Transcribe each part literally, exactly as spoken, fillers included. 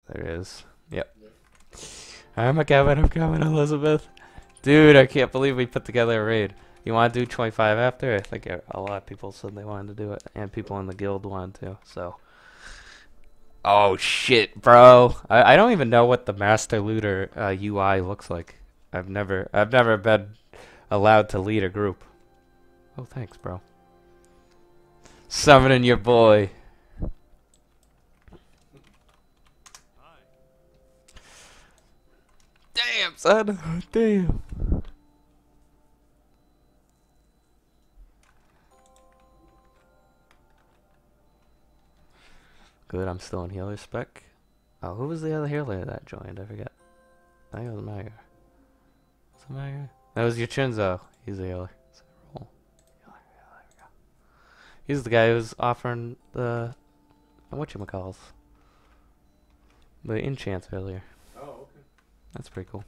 There is. Yep. I'm coming, I'm coming, Elizabeth. Dude, I can't believe we put together a raid. You want to do twenty-five after? I think a lot of people said they wanted to do it, and people in the guild wanted to, so. Oh, shit, bro. I, I don't even know what the Master Looter uh, U I looks like. I've never, I've never been allowed to lead a group. Oh, thanks, bro. Summoning your boy. Damn, son. Damn. Good, I'm still in healer spec. Oh, who was the other healer that joined? I forget. I think it was Maga. Was it Maga? That was your Chinzo. He's a healer. Healer, healer, healer. He's the guy who's offering the whatchamacalls. The enchants earlier. Oh, okay. That's pretty cool.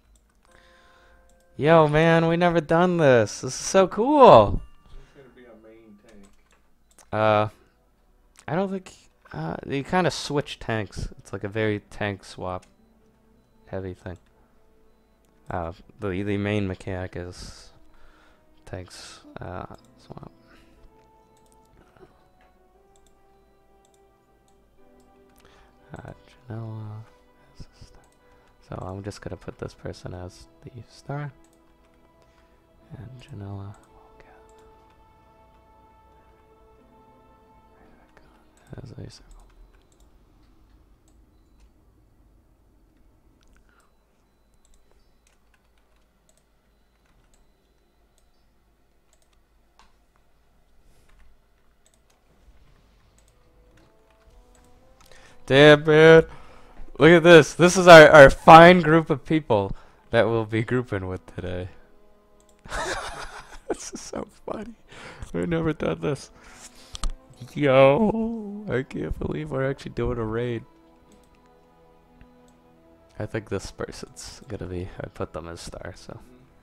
Yo, man, we never done this. This is so cool. Who's gonna be our main tank? Uh, I don't think. Uh, you kind of switch tanks. It's like a very tank swap heavy thing. Uh, the the main mechanic is tanks uh, swap. Uh, Genoa as a star. So I'm just gonna put this person as the star, and Genoa will get as a circle. Damn, man. Look at this. This is our, our fine group of people that we'll be grouping with today. This is so funny. We've never done this. Yo, I can't believe we're actually doing a raid. I think this person's gonna be, I put them as star, so.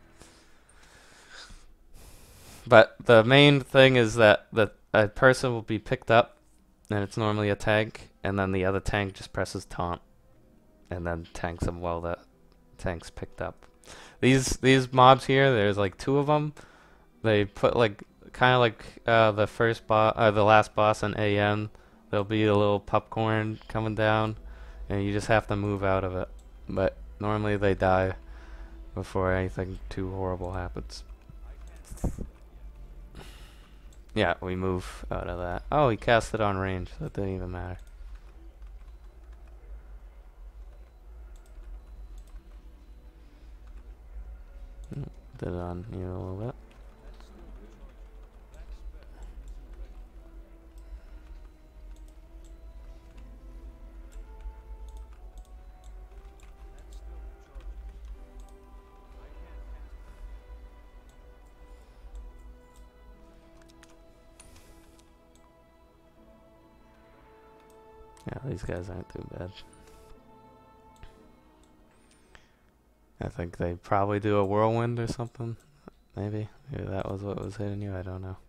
But the main thing is that the a person will be picked up, and it's normally a tank, and then the other tank just presses taunt, and then tanks them while the tank's picked up. These these mobs here, there's like two of them. They put like kind of like uh, the first boss, uh, the last boss in A M. There'll be a little popcorn coming down, and you just have to move out of it. But normally they die before anything too horrible happens. Yeah, we move out of that. Oh, he cast it on range, so it didn't even matter. Did it on you a little bit. Yeah, these guys aren't too bad. I think they probably do a whirlwind or something. Maybe. Maybe that was what was hitting you. I don't know.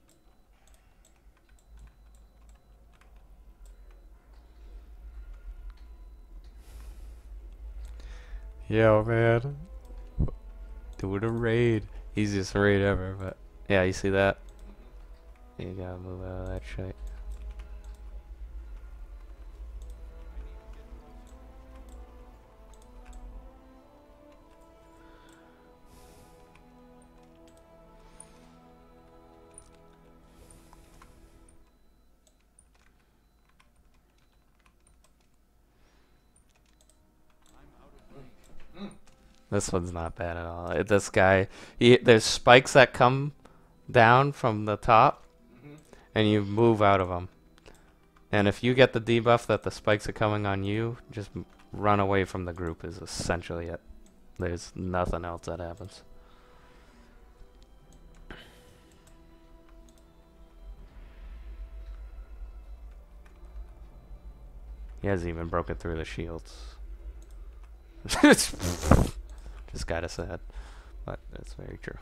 Yo, man. Doing a raid. Easiest raid ever, but yeah, you see that? You gotta move out of that shit. This one's not bad at all. It, this guy, he, there's spikes that come down from the top, Mm-hmm. and you move out of them. And if you get the debuff that the spikes are coming on you, just run away from the group is essentially it. There's nothing else that happens. He hasn't even broken through the shields. Just gotta sad, but that's very true.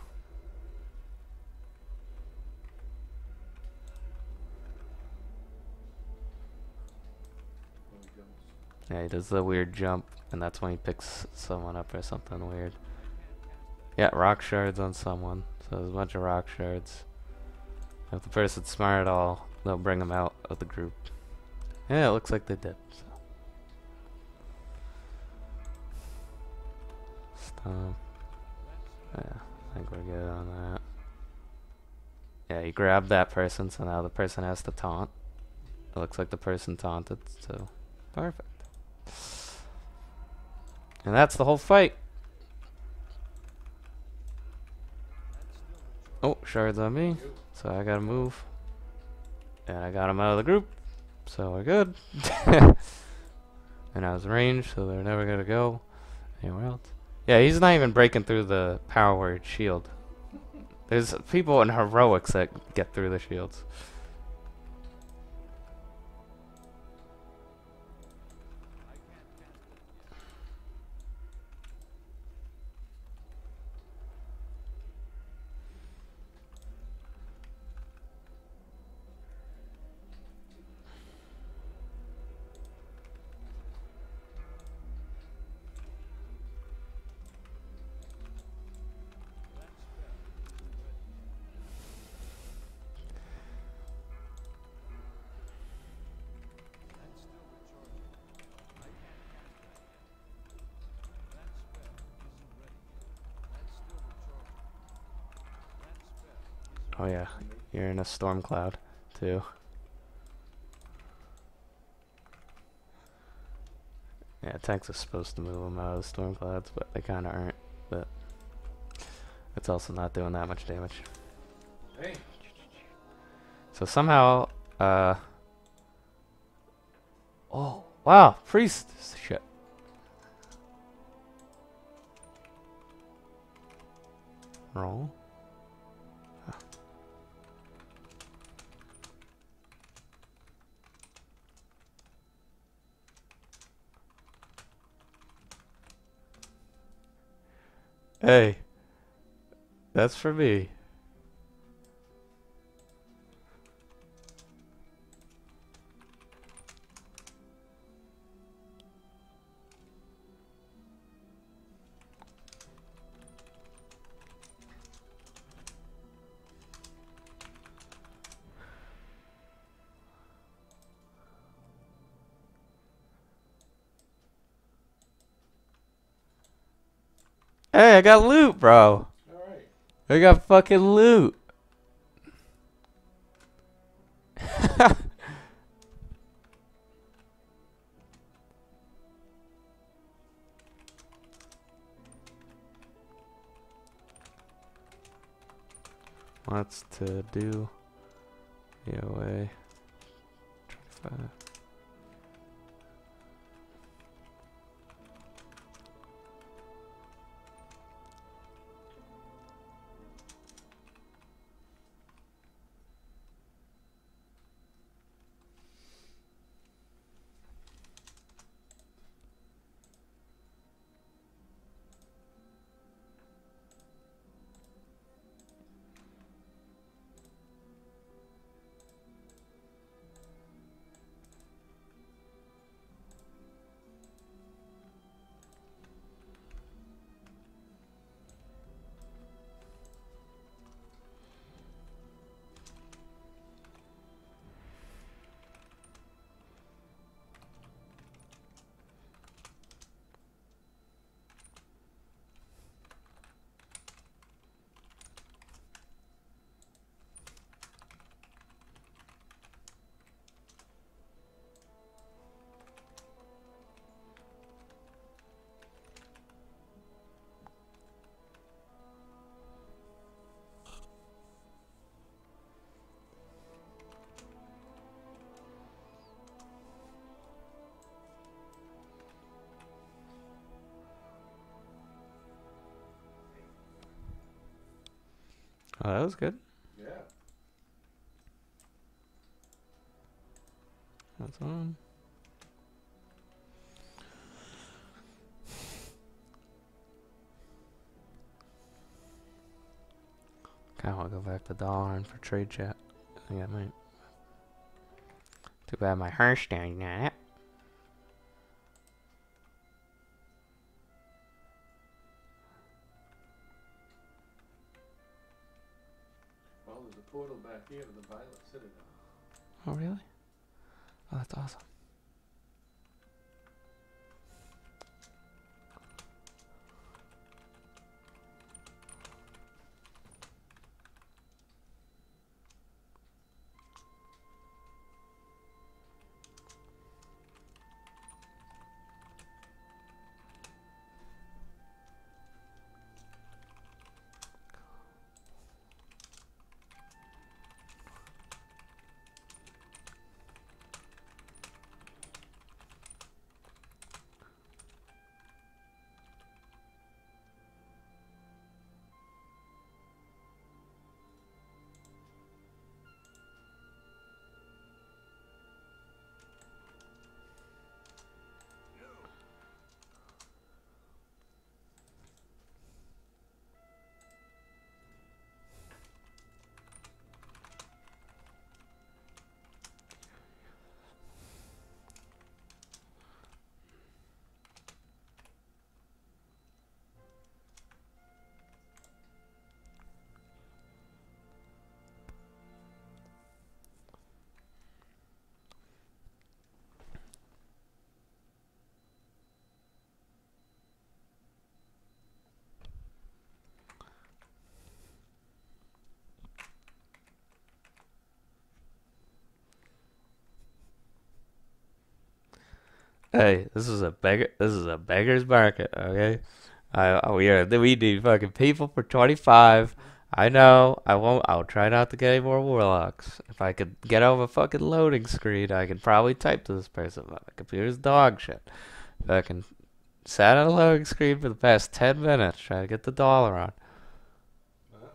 Yeah, he does the weird jump, and that's when he picks someone up or something weird. Yeah, rock shards on someone. So there's a bunch of rock shards. If the person's smart at all, they'll bring them out of the group. Yeah, it looks like they did. So. Stomp. Yeah, I think we're good on that. Yeah, you grab that person, so now the person has to taunt. It looks like the person taunted, so perfect. And that's the whole fight. Oh, shards on me, so I gotta move. And I got him out of the group, so we're good. And I was ranged, so they're never gonna go anywhere else. Yeah, he's not even breaking through the power word shield. There's people in heroics that get through the shields. Oh yeah, you're in a storm cloud, too. Yeah, tanks are supposed to move them out of the storm clouds, but they kind of aren't. But it's also not doing that much damage. Hey. So somehow, uh... oh, wow, priest! Shit. Roll. Hey, that's for me. Hey, I got loot, bro. Alright. I got fucking loot. What's to do? E O A. twenty-five. Oh, that was good. Yeah. That's on. Kinda wanna go back to Dahlhorn for trade chat. I think I might. Too bad my Hearthstone not. there's a portal back here to the Violet Citadel. Oh, really? Oh, that's awesome. Hey, this is a beggar. This is a beggar's market, okay? I we are we need fucking people for twenty-five. I know. I won't. I'll try not to get any more warlocks. If I could get over a fucking loading screen, I can probably type to this person. But my computer's dog shit. Fucking sat on a loading screen for the past ten minutes trying to get the dollar on. Wow.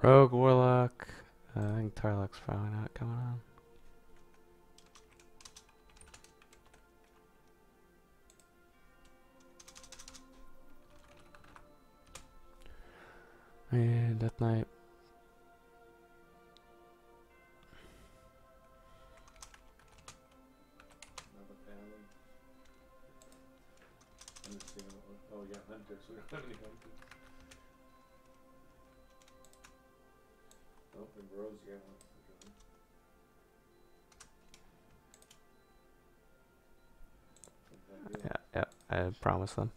Rogue Warlock. Uh, I think Tarlock's probably not coming on. And Death Knight. Another paladin. I'm just seeing what, oh yeah, hunters. We don't have any hunters. Oh, and Rose again wants to join. Something like Yeah, yeah, I promised them.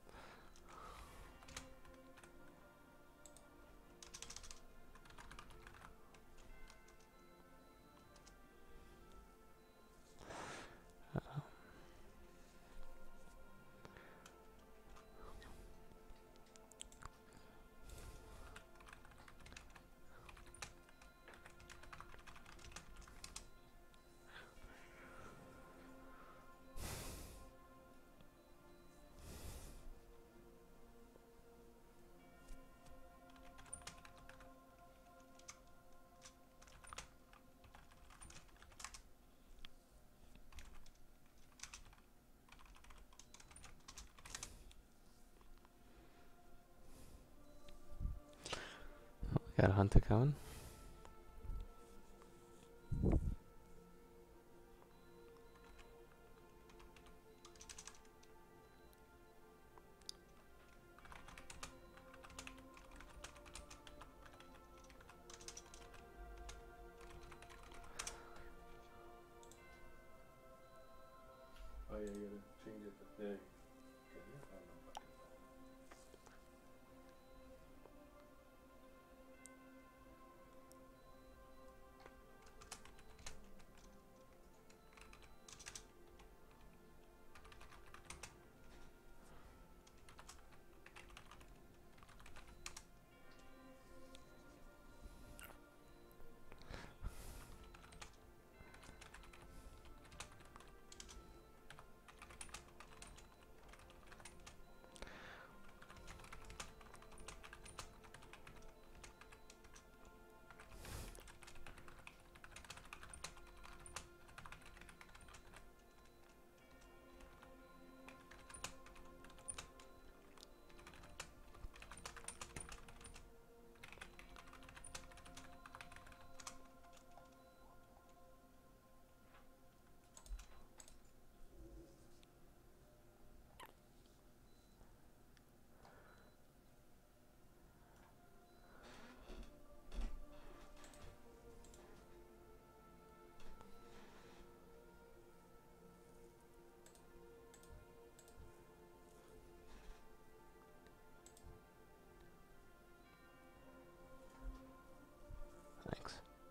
Got a hunter coming. Oh yeah, you gotta change it to thing. Okay, yeah, I don't know fucking phone. Thanks.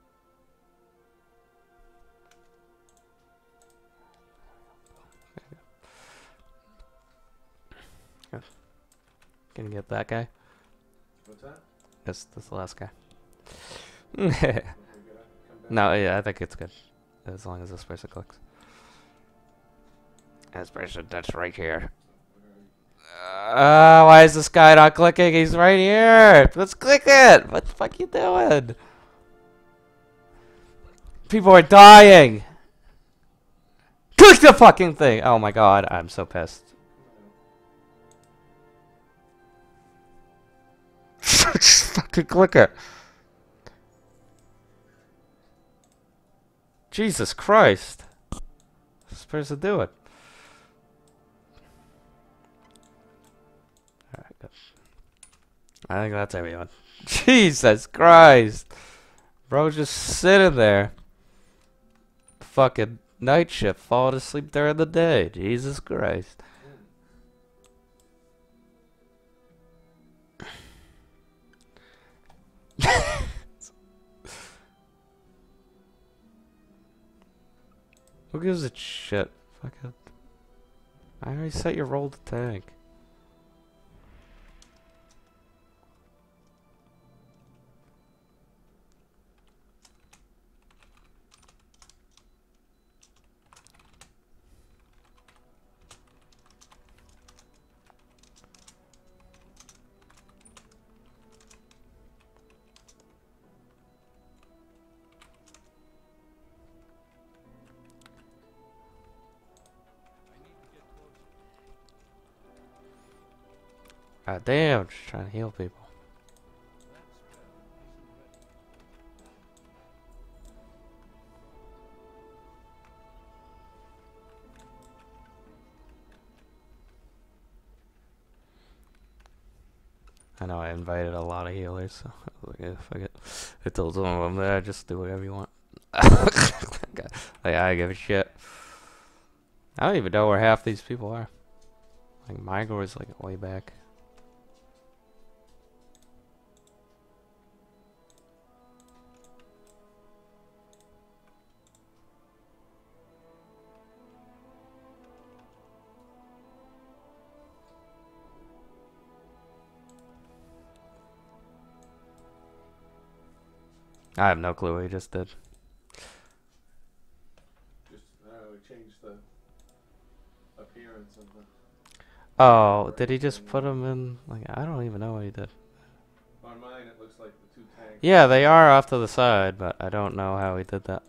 Good. Gonna get that guy. What's that? This, this the last guy. Okay, we gotta come back. No, yeah, I think it's good. As long as this person clicks. This person, that's right here. Uh, why is this guy not clicking? He's right here. Let's click it. What the fuck you doing? People are dying. Click the fucking thing. Oh my god, I'm so pissed. Just fucking click it. Jesus Christ. What's supposed to do it? Alright, good. I think that's everyone. Jesus Christ. Bro, just sitting there. Fucking night shift, falling asleep during the day. Jesus Christ. Who gives a shit? Fucking. I already set your roll to tank. God damn, just trying to heal people. I know I invited a lot of healers, so I was like, yeah, fuck it. I told some of them there, just do whatever you want. Like, I give a shit. I don't even know where half these people are. Like, Migor is like way back. I have no clue what he just did. Just, uh, we changed the appearance of the... Oh, did he just put him in? Like, I don't even know what he did. On mine, it looks like the two tanks. Yeah, they are off to the side, but I don't know how he did that.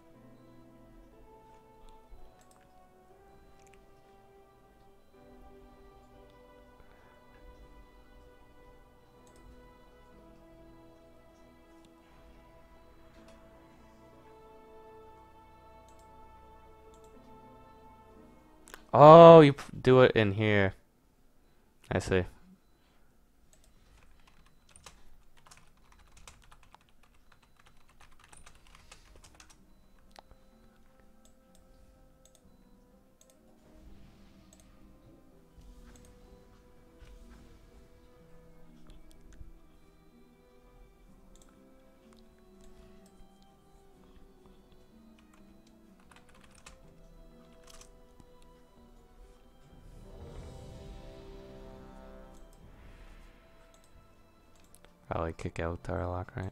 Oh, you p do it in here. I see. Probably kick out Tarlock, right?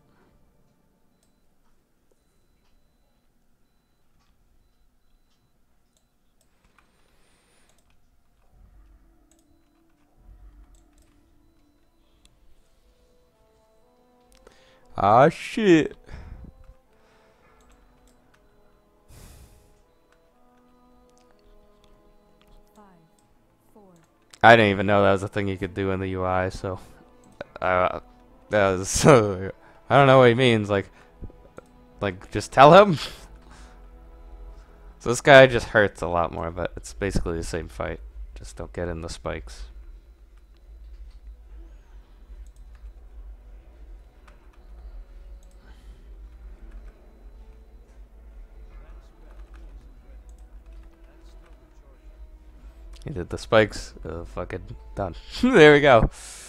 Ah, shit. Five, four, I didn't even know that was a thing you could do in the U I, so... Uh, that was so... I don't know what he means, like... Like, just tell him? So this guy just hurts a lot more, but it's basically the same fight. Just don't get in the spikes. He did the spikes. Uh, fucking done. There we go.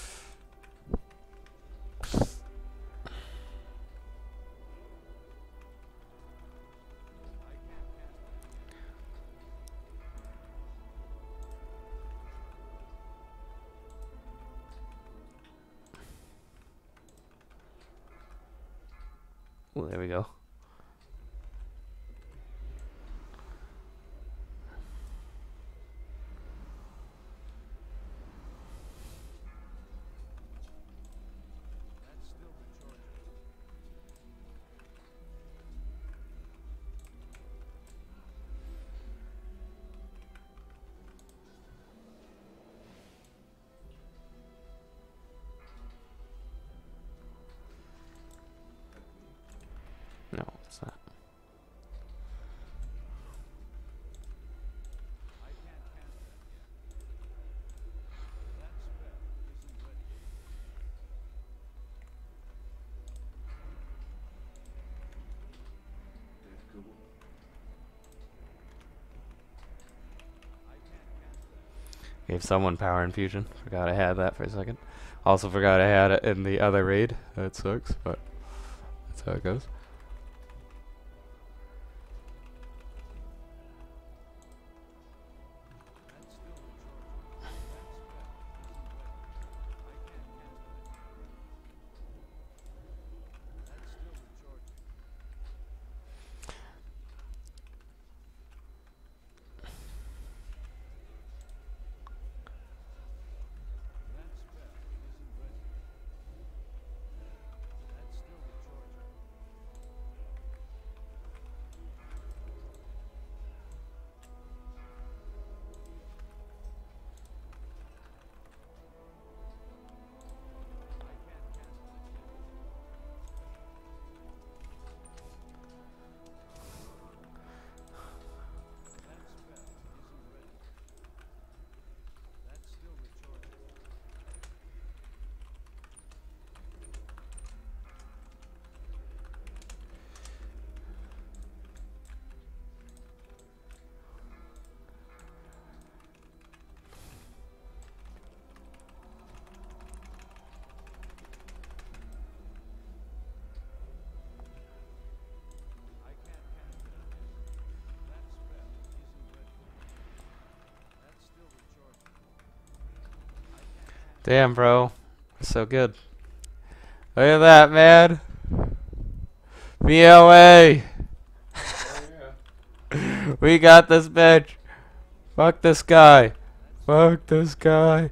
Ooh, there we go. No, it's not. Gave someone power infusion. Forgot I had that for a second. Also forgot I had it in the other raid. That sucks, but that's how it goes. Damn, bro. So good. Look at that, man. B O A. Oh yeah. We got this bitch. Fuck this guy. Fuck this guy.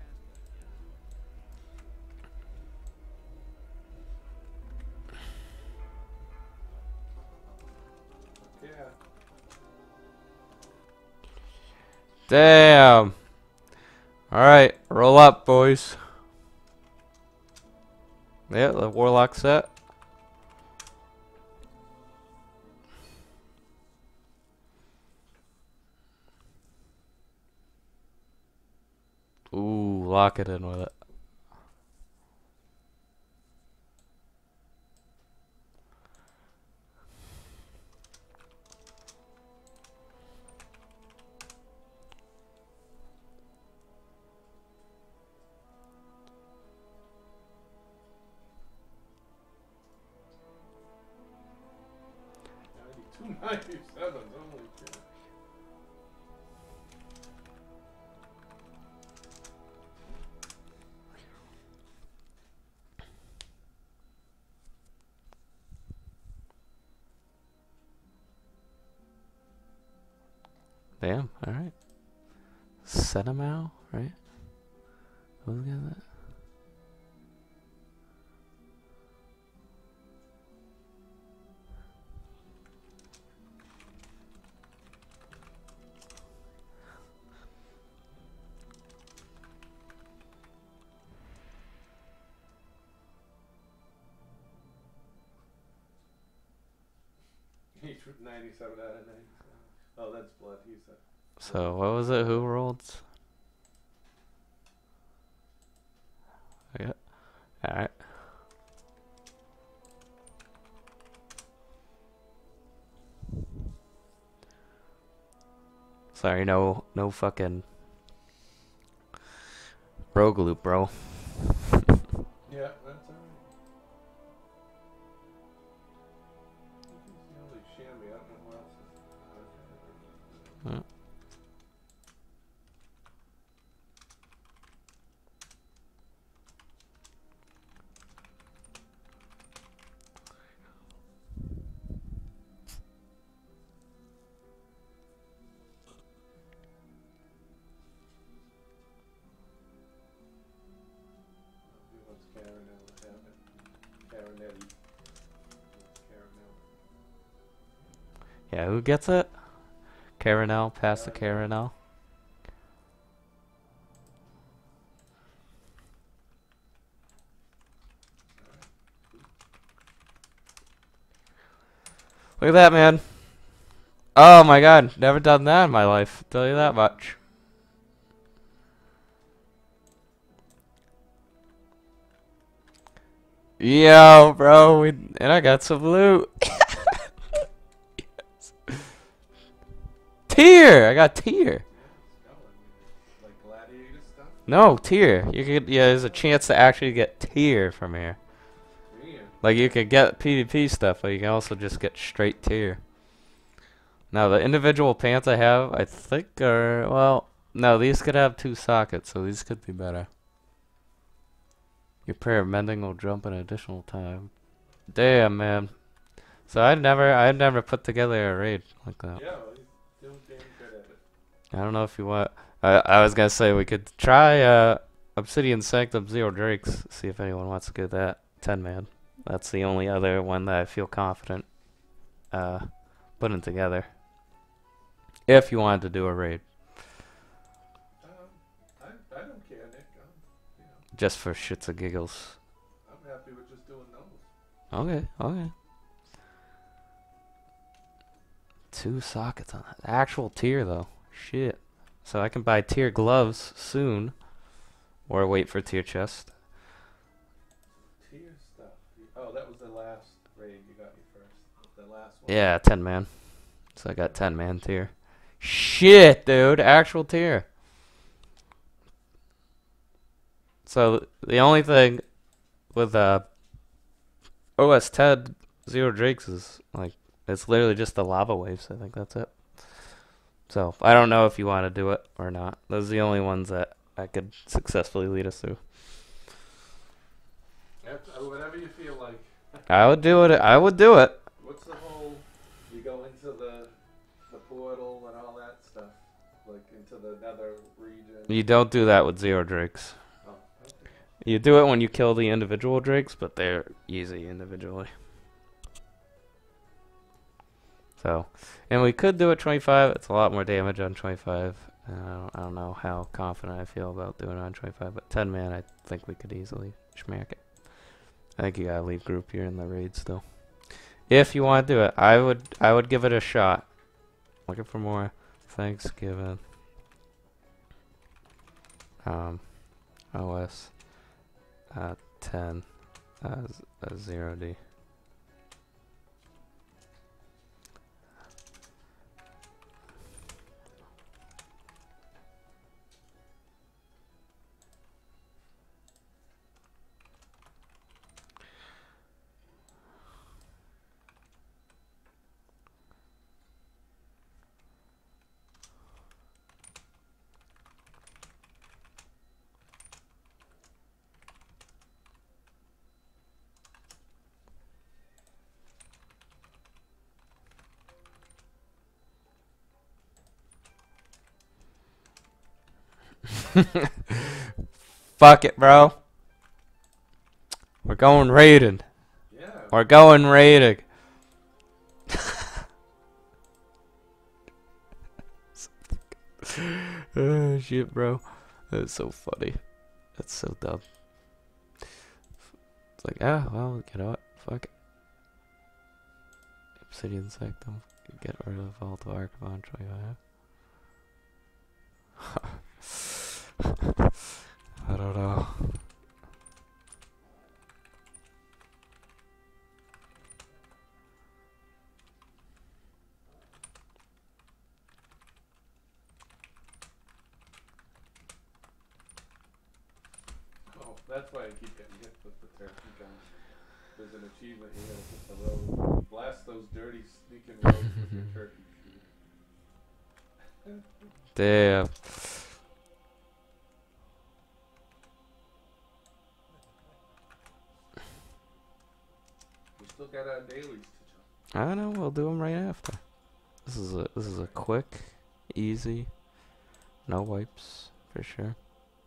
Yeah. Damn. Alright, roll up, boys. Yeah, the warlock set. Ooh, lock it in with it. ninety-two, ninety-seven. Holy shit. Damn, alright. Cinnamon, right? Who's got that? He drew ninety-seven out of ninety-seven. Oh, that's blood. He's a. So, what was it? Who rolled? Yeah. Alright. Sorry, no, no fucking rogue loop, bro. Yeah, that's alright. He's the only chamois. I don't know who else is. Okay. Uh, He wants caramel to have it. Caramel. Caramel. Yeah, who gets it? Caranel, pass the Caranel. Look at that, man. Oh my god, never done that in my life. Tell you that much. Yo, bro, we, and I got some loot. Yes. Tier, I got tier. Like gladiator stuff? No, tier. You could, yeah, there's a chance to actually get tier from here. Yeah. Like you could get PvP stuff, but you can also just get straight tier. Now the individual pants I have, I think are, well, no, these could have two sockets, so these could be better. Your prayer of mending will jump an additional time. Damn, man. So I never, I never put together a raid like that. Yeah, well, he's doing damn good at it. I don't know if you want. I I was gonna say we could try uh Obsidian Sanctum Zero Drakes. See if anyone wants to get that ten man. That's the only other one that I feel confident uh putting together. If you wanted to do a raid, Um, I, I don't care, Nick. I'm, you know, just for shits and giggles. I'm happy with just doing those. Okay, okay. Two sockets on that. Actual tier though. Shit. So I can buy tier gloves soon, or wait for tier chest. Tier stuff. You- Oh, that was the last raid you got me first. The last one. Yeah, ten man. So I got ten man tier. Shit, dude, actual tier. So the only thing with uh O S ten Zero Drakes is like it's literally just the lava waves. I think that's it. So I don't know if you want to do it or not. Those are the only ones that I could successfully lead us through. That's, uh, whatever you feel like. I would do it. I would do it. What's the whole? You go into the the portal and all that stuff, like into the nether region. You don't do that with zero drakes. Oh, okay. You do it when you kill the individual drakes, but they're easy individually. So, and we could do it twenty-five. It's a lot more damage on twenty-five. Uh, I, don't, I don't know how confident I feel about doing it on twenty-five, but ten man, I think we could easily smack it. I think you gotta leave group here in the raid still. If you want to do it, I would. I would give it a shot. Looking for more Thanksgiving. Um, O S. Uh, ten. Uh, z- uh, zero D. Fuck it, bro. We're going raiding. Yeah. We're going raiding. Oh shit, bro. That's so funny. That's so dumb. It's like, ah, well, you know what? Fuck it. Obsidian Sectum. Get rid of all the Archivon twenty-five. I don't know. Oh, that's why I keep getting hit with the turkey gun. There's an achievement you gotta hit the road. Blast those dirty sneaking roads with your turkey shooter. Damn. We still got our dailies to jump. I know. We'll do them right after. This is a this is a quick, easy, no wipes for sure.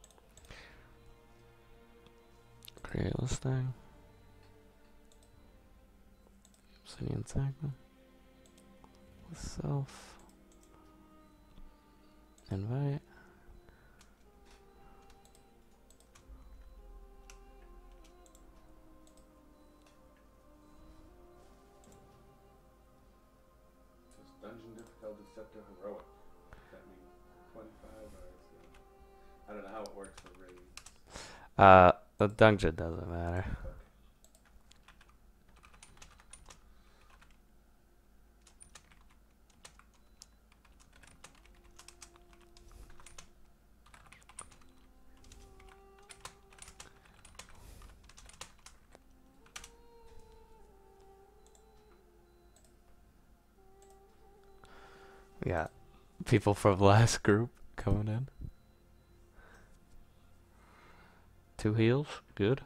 Create listing. Obsidian Sectum. Self. Invite. Says dungeon difficulty set to heroic. Does that mean twenty-five or is it? I don't know how it works for raids. Uh, the dungeon doesn't matter. Okay. We got people from last group coming in. Two heals, good.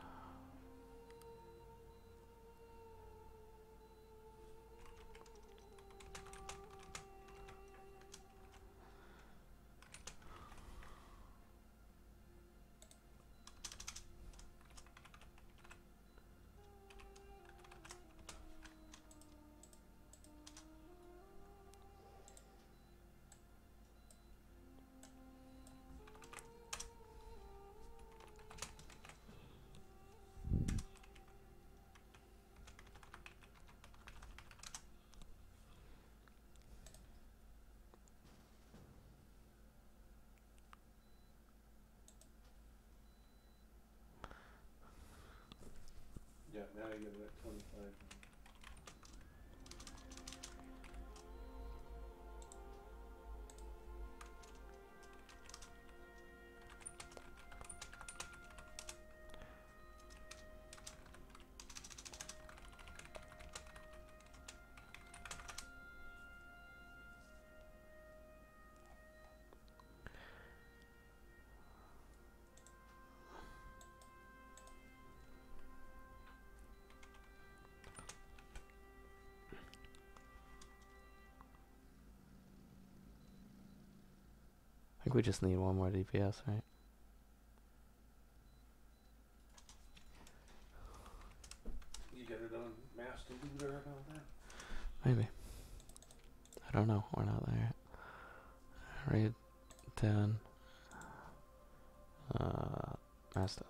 think we just need one more D P S, right? You get it on Master Looter and all that. Maybe. I don't know. We're not there yet. Raid ten. Uh, Master.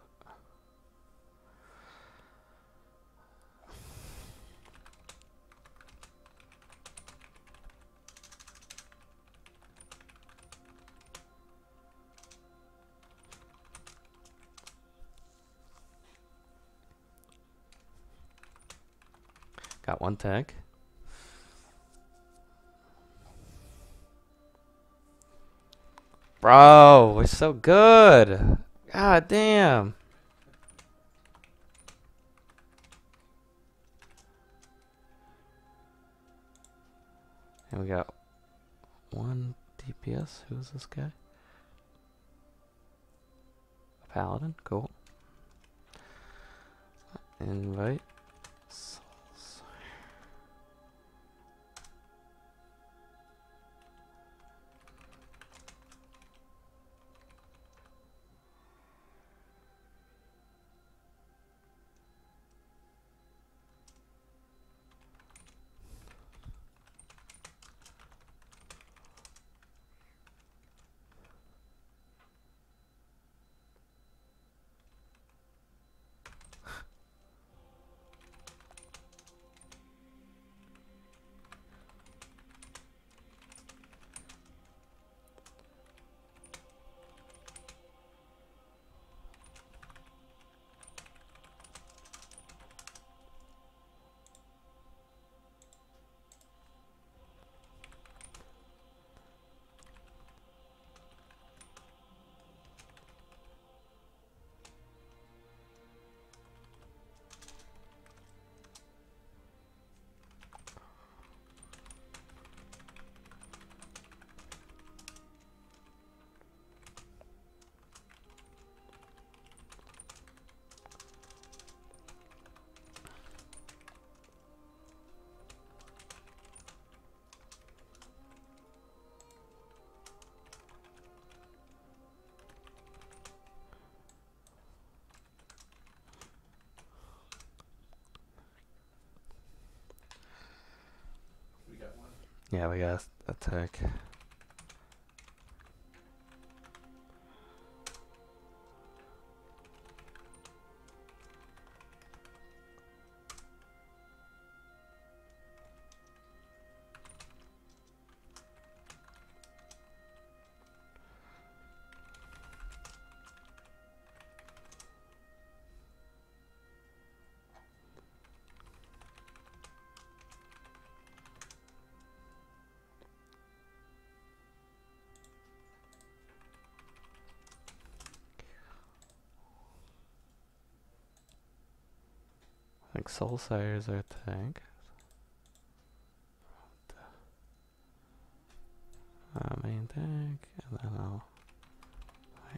Got one tag. Bro, we're so good. God damn. And we got one D P S. Who's this guy? A paladin. Cool. Invite. Souls. We got one. Yeah, we got a tag. I think Soulsire is our tag. Uh, main tag, and then I'll. Wait.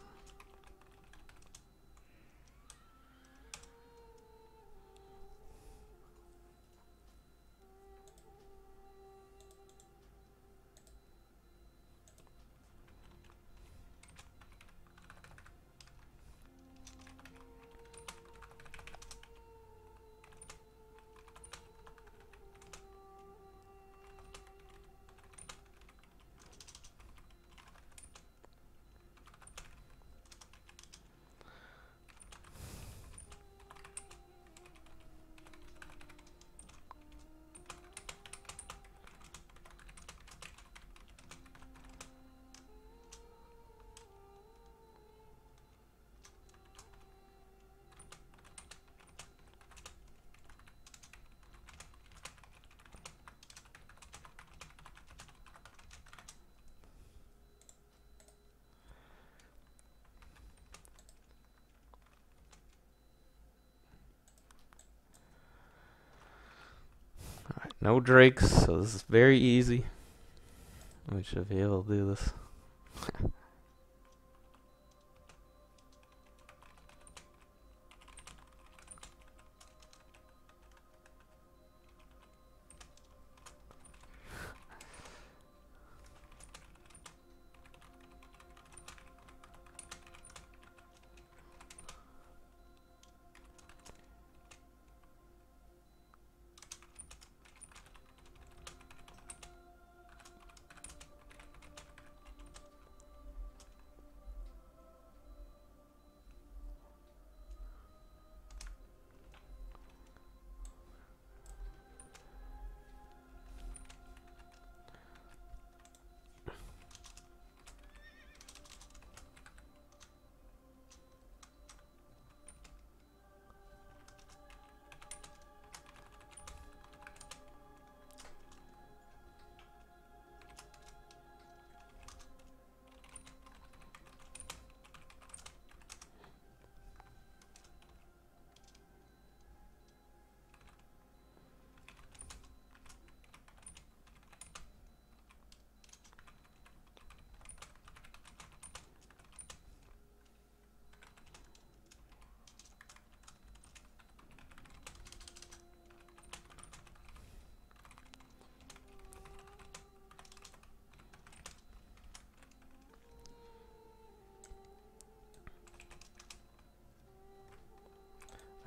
Alright, no drakes, so this is very easy. We should be able to do this.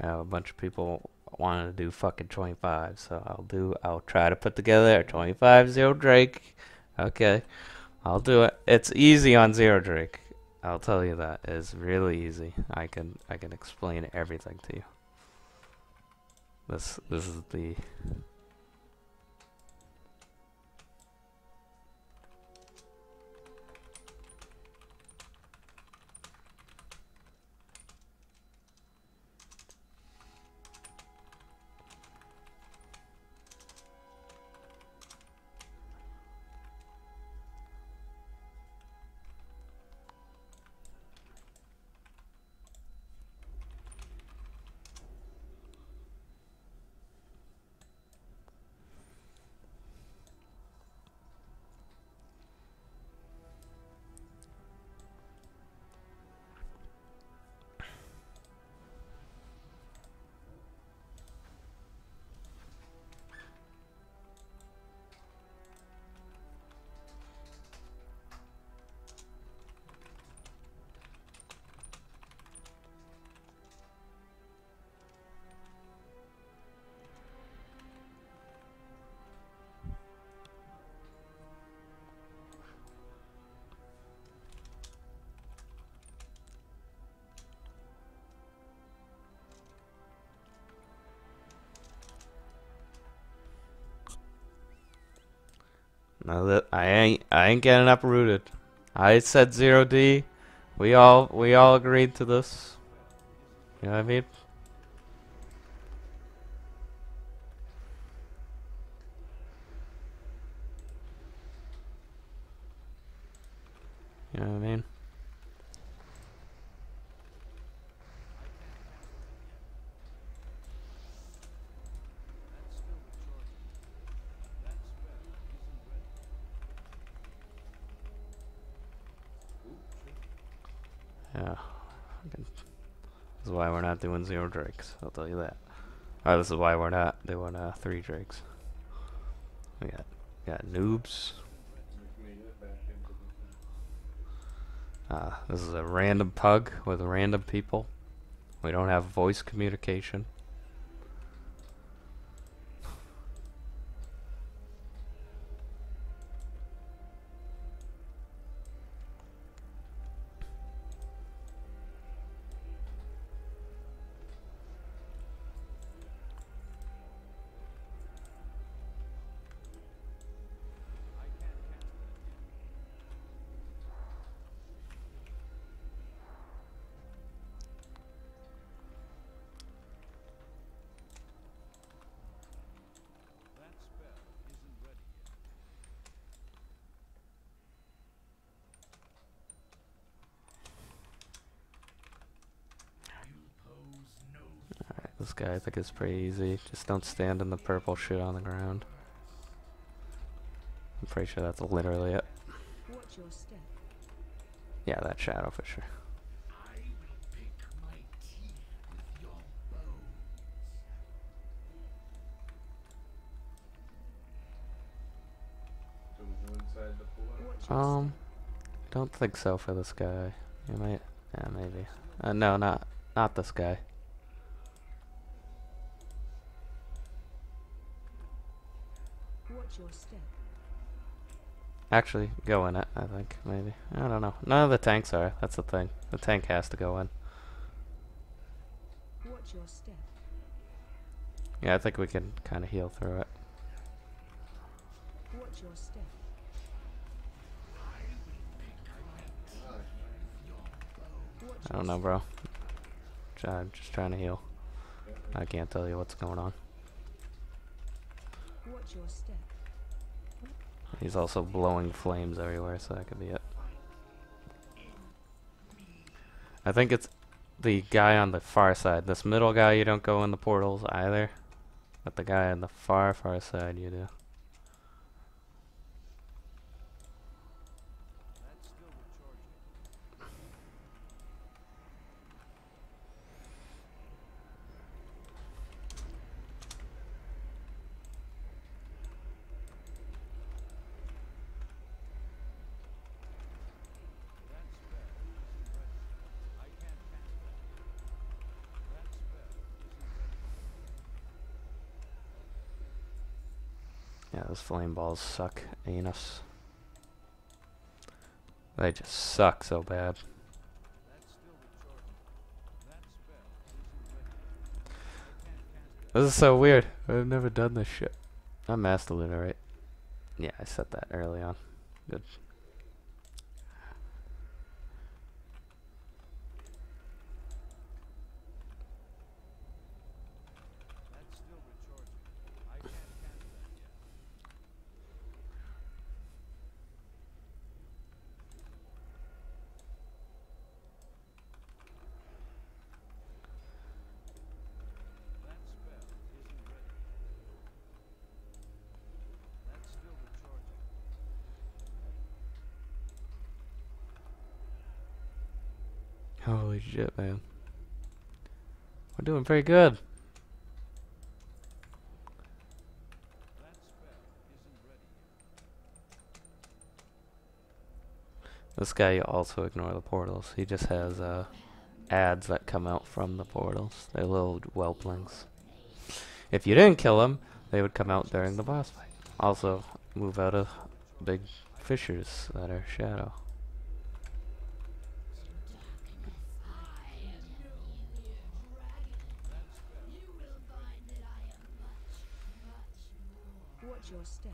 uh, a bunch of people wanted to do fucking twenty-five, so I'll do. I'll try to put together a twenty-five Zero Drake. Okay, I'll do it. It's easy on Zero Drake. I'll tell you that. It's really easy. I can I can explain everything to you. This this is the. No, that I ain't I ain't getting uprooted. I said zero D. We all we all agreed to this. You know what I mean? You know what I mean? Yeah. This is why we're not doing zero drakes. I'll tell you that. Or this is why we're not doing uh, three drakes. We got got noobs. Uh, this is a random pug with random people. We don't have voice communication. This guy I think is pretty easy. Just don't stand in the purple shit on the ground. I'm pretty sure that's literally it. Watch your step. Yeah, that shadow for sure. I will pick my teeth with your bones. So we go inside the pool. Watch your Um, don't think so for this guy. You might, yeah, maybe. Uh, no, not not this guy. step. Watch your step. Actually, go in it. I think maybe. I don't know. None of the tanks are. That's the thing. The tank has to go in. Watch your step. Yeah, I think we can kind of heal through it. Watch your step. Watch I don't know, bro. Try- I'm just trying to heal. I can't tell you what's going on. Watch your step. He's also blowing flames everywhere, so that could be it. I think it's the guy on the far side. This middle guy, you don't go in the portals either. But the guy on the far, far side, you do. Yeah, those flame balls suck anus. They just suck so bad. This is so weird. I've never done this shit. I'm Master Luna, right? Yeah, I said that early on. Good. Holy shit, man. We're doing pretty good. This guy, you also ignore the portals. He just has uh, ads that come out from the portals. They're little whelplings. If you didn't kill them, they would come out during the boss fight. Also, move out of big fissures that are shadow. Watch your step.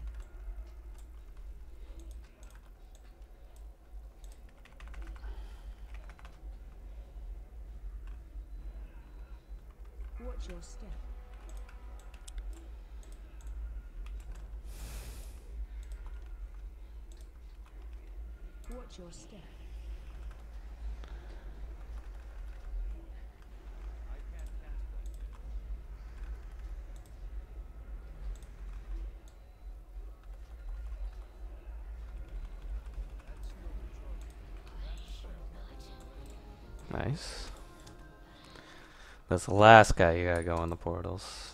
Watch your step. Watch your step. Nice. That's the last guy you gotta go in the portals.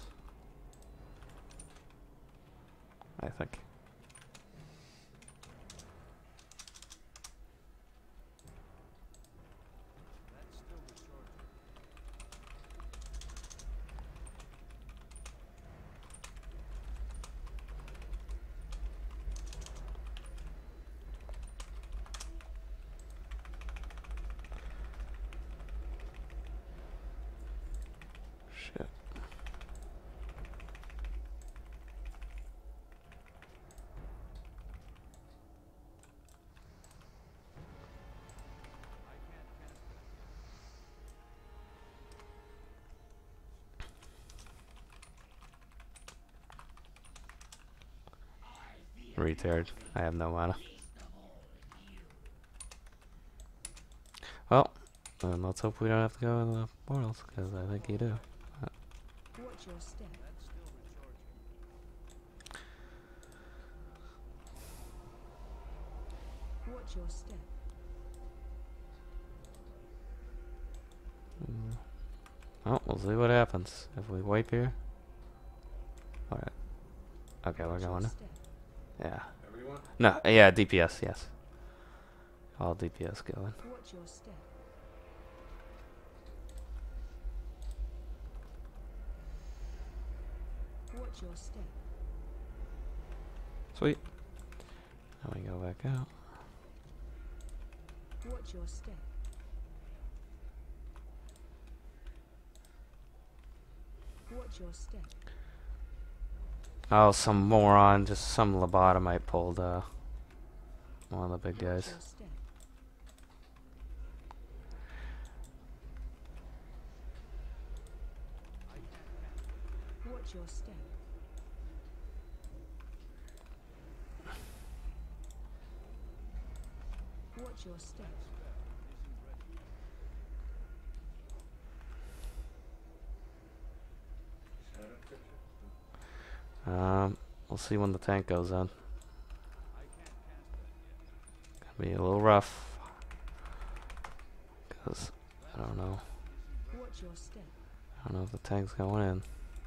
I think. Shit. Retard. I have no mana. Well, then let's hope we don't have to go in the portals, because I think you do. Watch your step. Watch your step. Mm. Well, we'll see what happens if we wipe here. Alright. Okay, we're Watch your going. in. step. Yeah. Everyone? No, yeah, D P S, yes. All D P S going. Watch your step. Watch your step. Sweet. Now we go back out. Watch your step. Watch your step. Oh, some moron, just some lobotomite pulled uh, one of the big Watch guys. your step. Watch your step. Watch your step. Shadow picture? Um, we'll see when the tank goes in. Gonna be a little rough. Cause I don't know. Watch your step. I don't know if the tank's going in.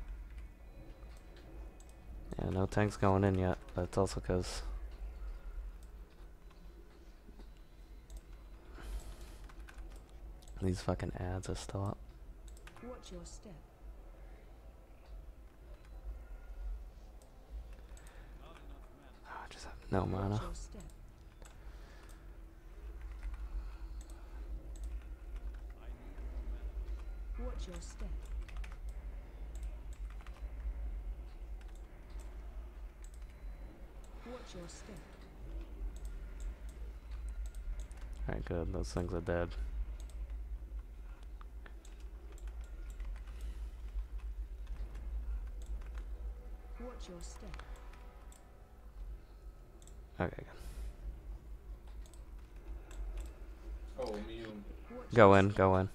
Yeah, no tank's going in yet. That's also cause these fucking ads are still up. Watch your step. No mana. Watch your step. Watch your step. Watch your step. Alright, good. Those things are dead. Watch your step. Okay, good. Oh, immune. Watch Go your in, step. go in.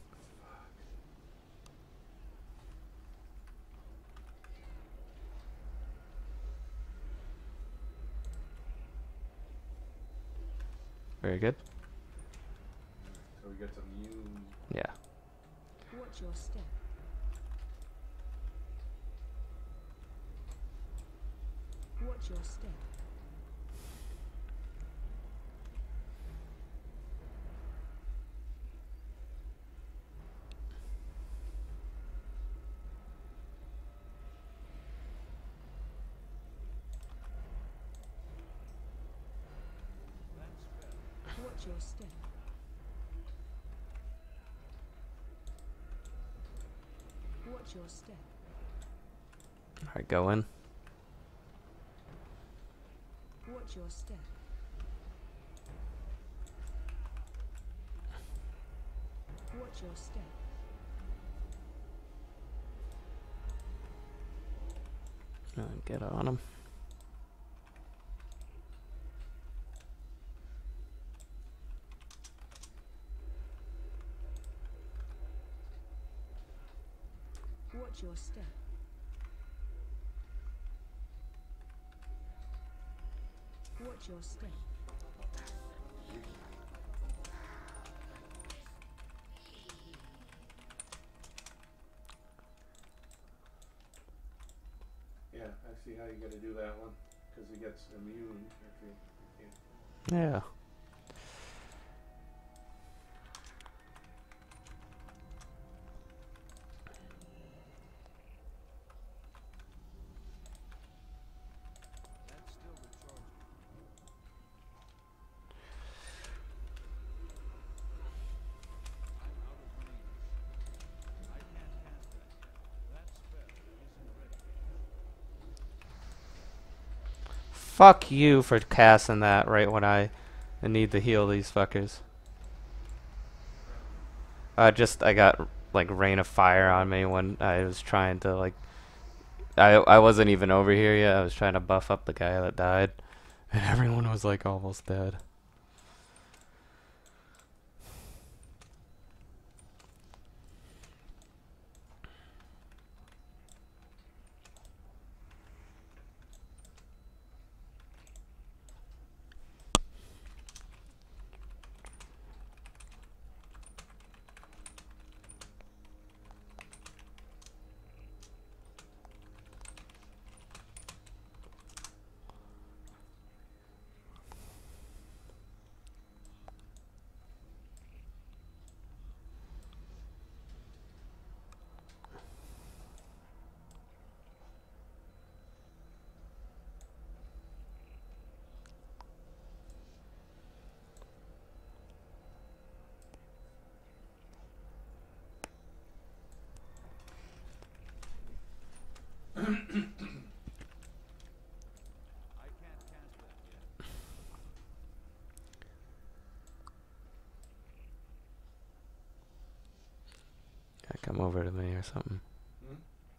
Very good. So he gets immune. Yeah. Watch your step. Watch your step. Watch your step. Watch your step. Alright, go in. Watch your step. Watch your step. Uh, get on him. Watch your step. Watch your step. Yeah, I see how you gotta do that one. Because he gets immune if you, you can't. Yeah. Fuck you for casting that right when I need to heal these fuckers. I just I got like rain of fire on me when I was trying to like I I wasn't even over here yet. I was trying to buff up the guy that died, and everyone was like almost dead. Yeah, come over to me or something. Hmm?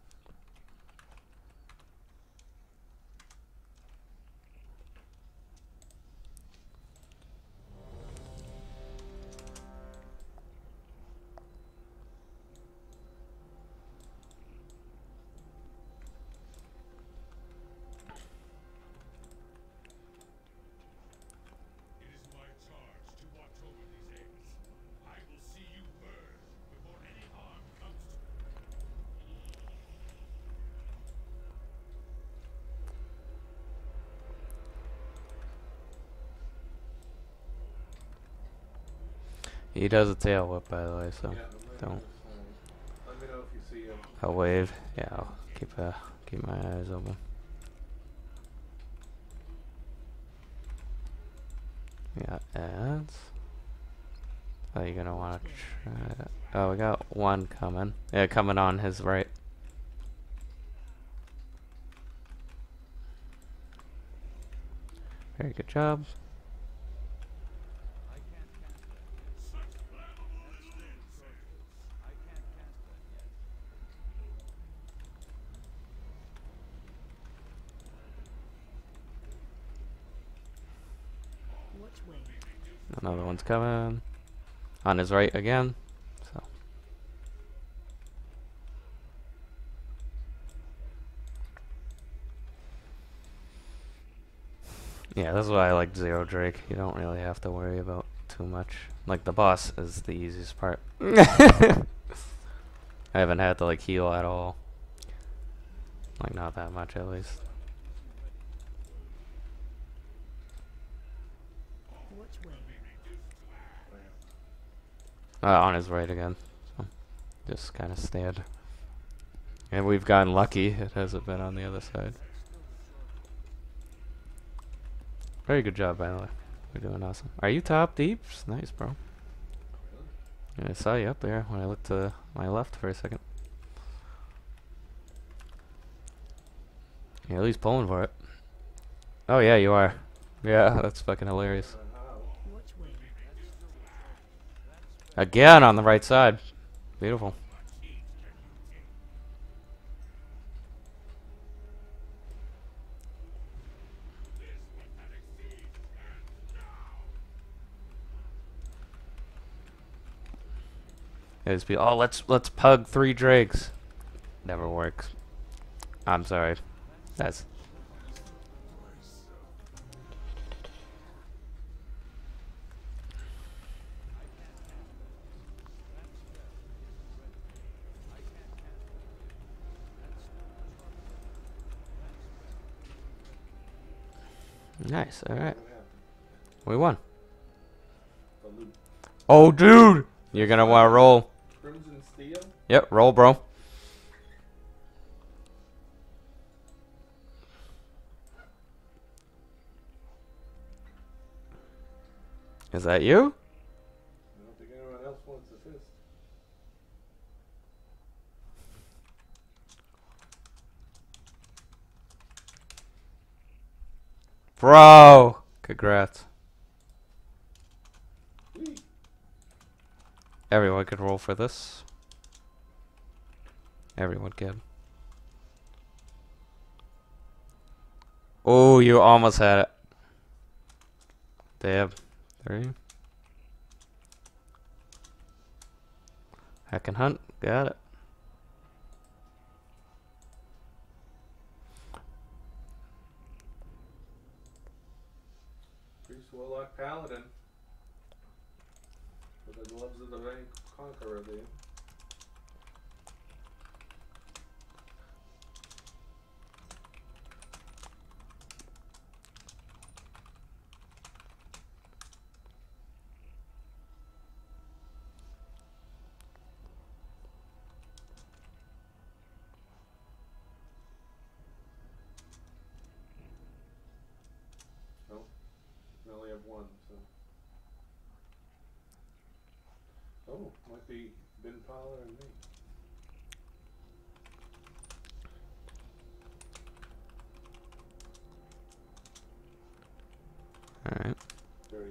It is my charge to watch over these eggs. I will see you burn before any harm comes to He does a tail whip, by the way, so Yeah, I'm right don't. on this side. Let me know if you see him. I'll wave. Yeah, I'll keep uh, keep my eyes open. Yeah, ads. Oh, you're gonna want to try that. Oh, we got one coming. Yeah, coming on his right. Very good job. Watch way. Another one's coming. On his right again. So. Yeah, this is why I like Zero Drake. You don't really have to worry about too much. Like, the boss is the easiest part. I haven't had to, like, heal at all. Like, not that much, at least. Watch way. Uh, on his right again. So, just kind of stand. And we've gotten lucky. It hasn't been on the other side. Very good job, by the way. You're doing awesome. Are you top deeps? Nice, bro. Yeah, I saw you up there when I looked to my left for a second. You're at least pulling for it. Oh, yeah, you are. Yeah, that's fucking hilarious. Watch way. Again on the right side. Beautiful. It just be, oh, let's let's pug three drakes. Never works. I'm sorry. That's nice. All right, What happened? we won. The loot. Oh, dude, you're gonna want to roll. Crimson Steel? Yep, roll, bro. Is that you? I don't think anyone else wants a fist. Bro, congrats. Whee! Everyone could roll for this. Everyone can. Oh, you almost had it. Damn. Three. Hack and hunt. Got it. Priest Warlock Paladin. With the gloves of the Vain Conqueror there. Nope. We only have one, so. Oh, might be Ben Paula and me. Alright. thirty-one.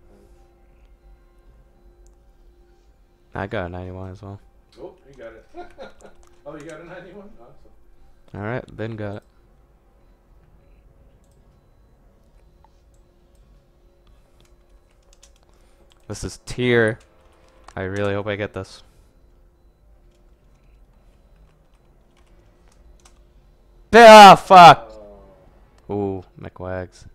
I got a ninety-one as well. Oh, you got it. Oh, you got a ninety-one? Awesome. Alright, Ben got it. This is tier. I really hope I get this. Ah, fuck! Oh. Ooh, McWags.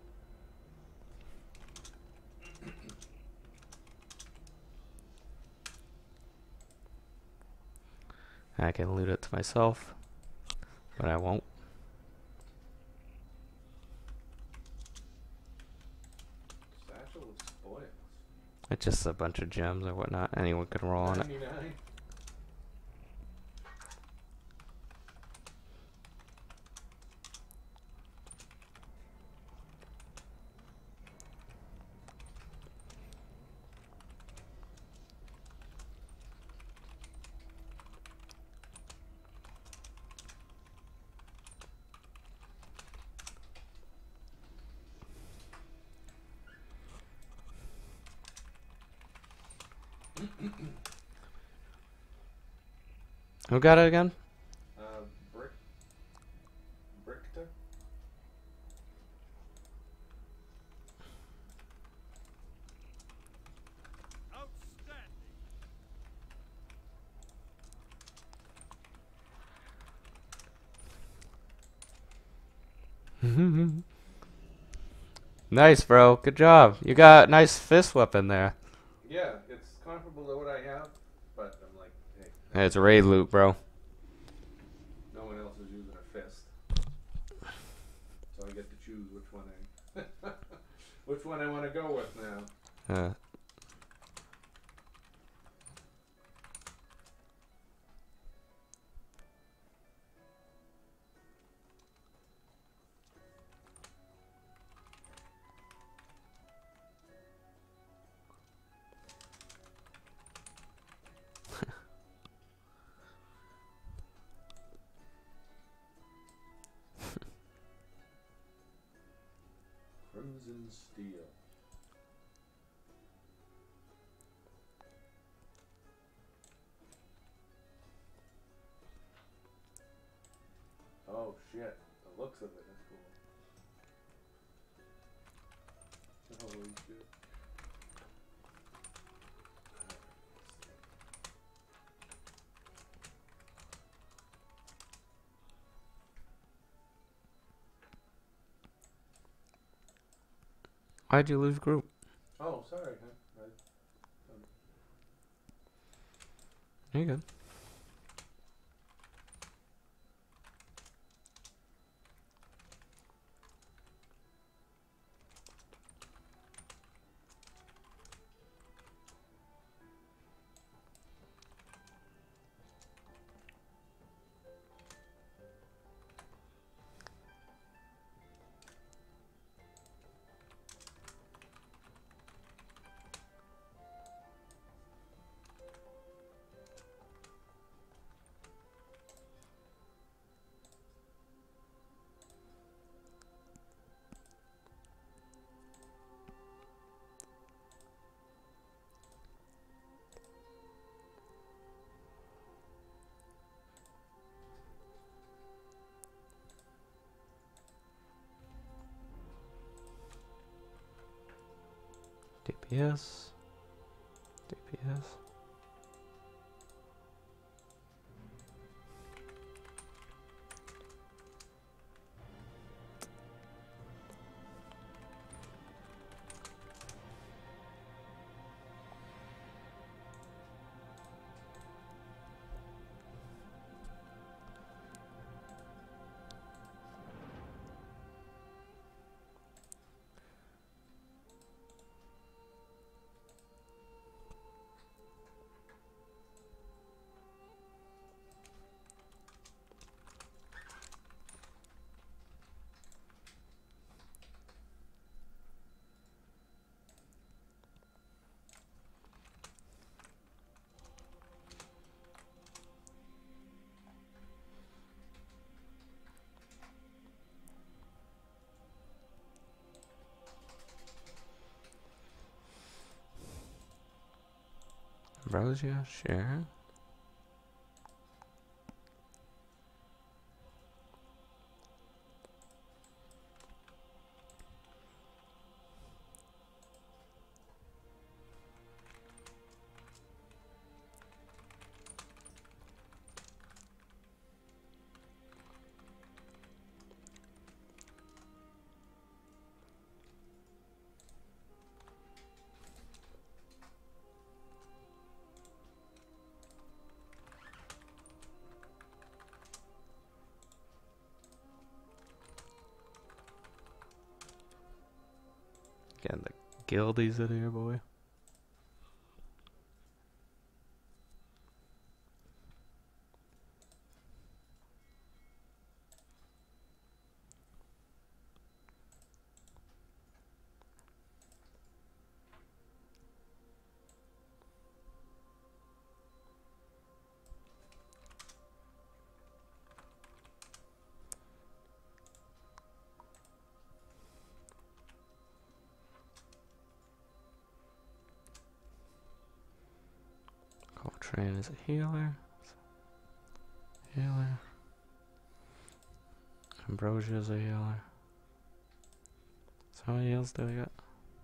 I can loot it to myself, but I won't. Satchel of spoils. It's just a bunch of gems or whatnot. Anyone can roll on it. ninety-nine. Who got it again? Uh, Brick. Brickta? Outstanding. Nice, bro. Good job. You got a nice fist weapon there. Yeah, it's comparable to what I have, but I'm like, hey, Hey, it's raid loot, bro. no one else is using a fist. So I get to choose which one I which one I want to go with now. Uh, Crimson Steel. Oh shit, the looks of it is cool. Holy shit. why'd you lose group? Oh, sorry, huh? I, um, You good? D P S. D P S. Ambrosia, share. Getting the guildies in here, boy. Train is a healer. Healer. Ambrosia's a healer. So how many heals do we got?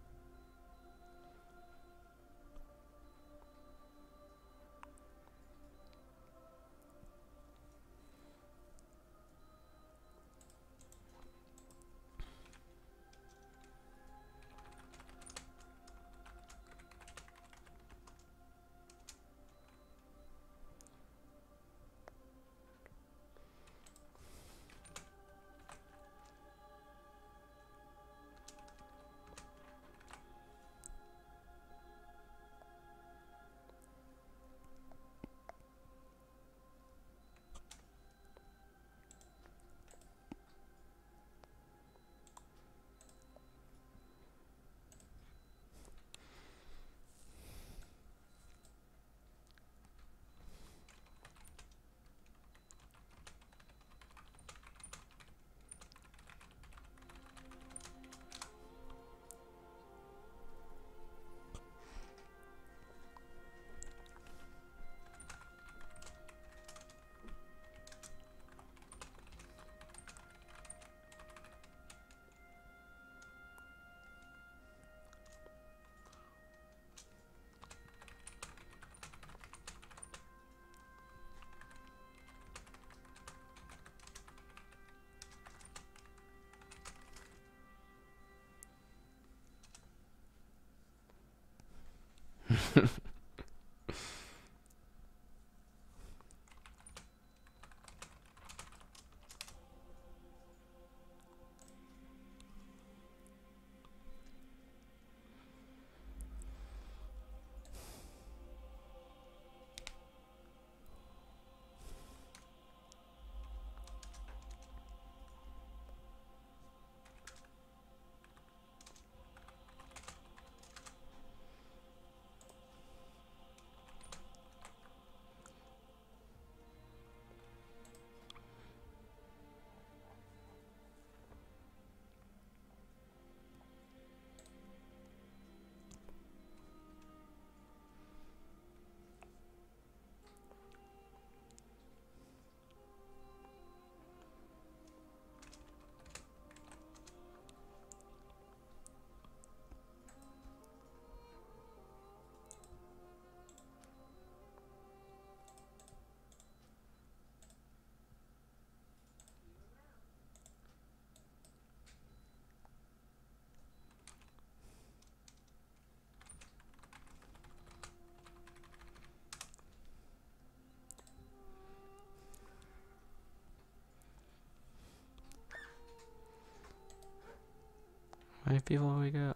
How many people we got?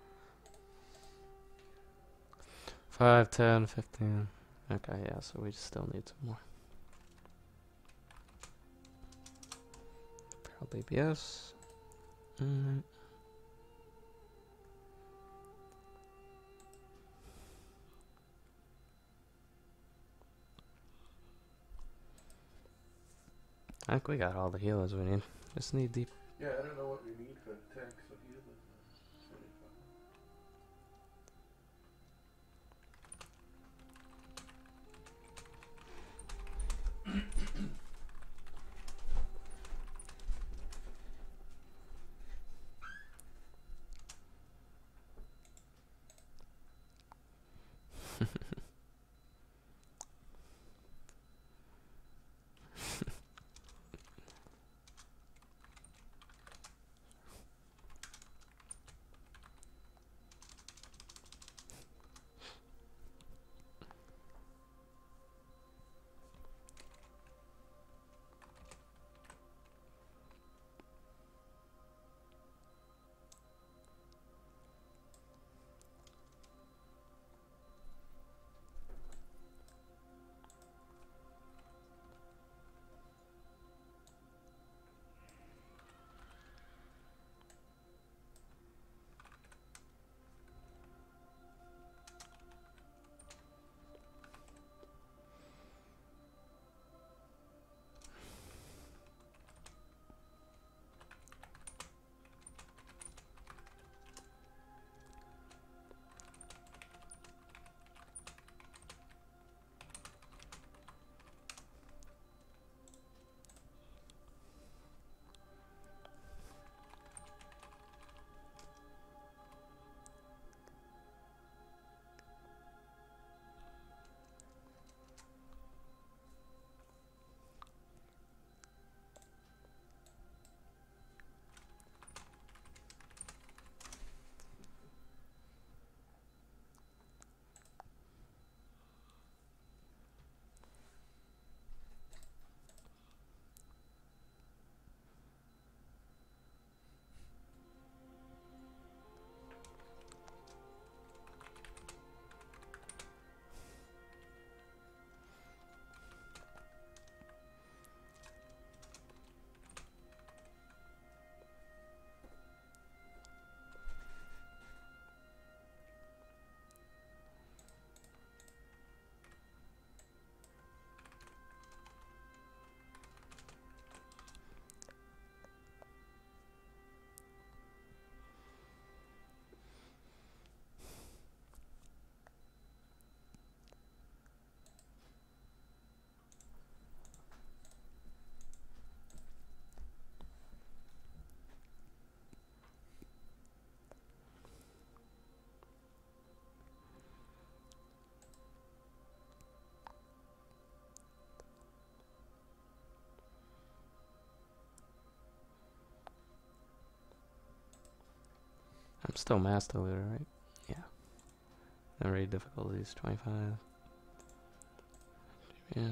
Five, ten, fifteen. Okay, yeah, so we still need some more. Probably B S. Mm. I think we got all the healers we need. Just need deep. Yeah, I don't know what we need for tanks of healers. It's really fun. still master leader, right? Yeah. The raid difficulty is twenty-five. Yeah.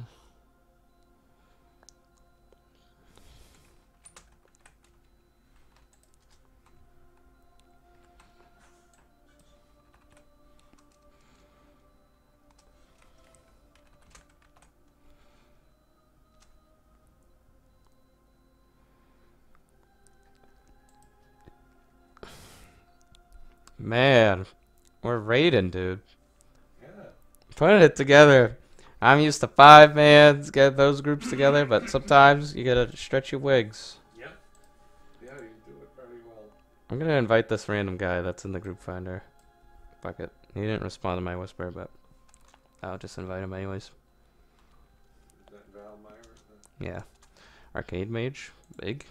Man, we're raiding, dude. Yeah. Putting it together. I'm used to five mans, get those groups together, but sometimes you gotta stretch your wigs. Yep. Yeah, you do it very well. I'm gonna invite this random guy that's in the group finder. Fuck it. He didn't respond to my whisper, but I'll just invite him anyways. Is that Val Myers? Yeah. Arcade Mage. Big.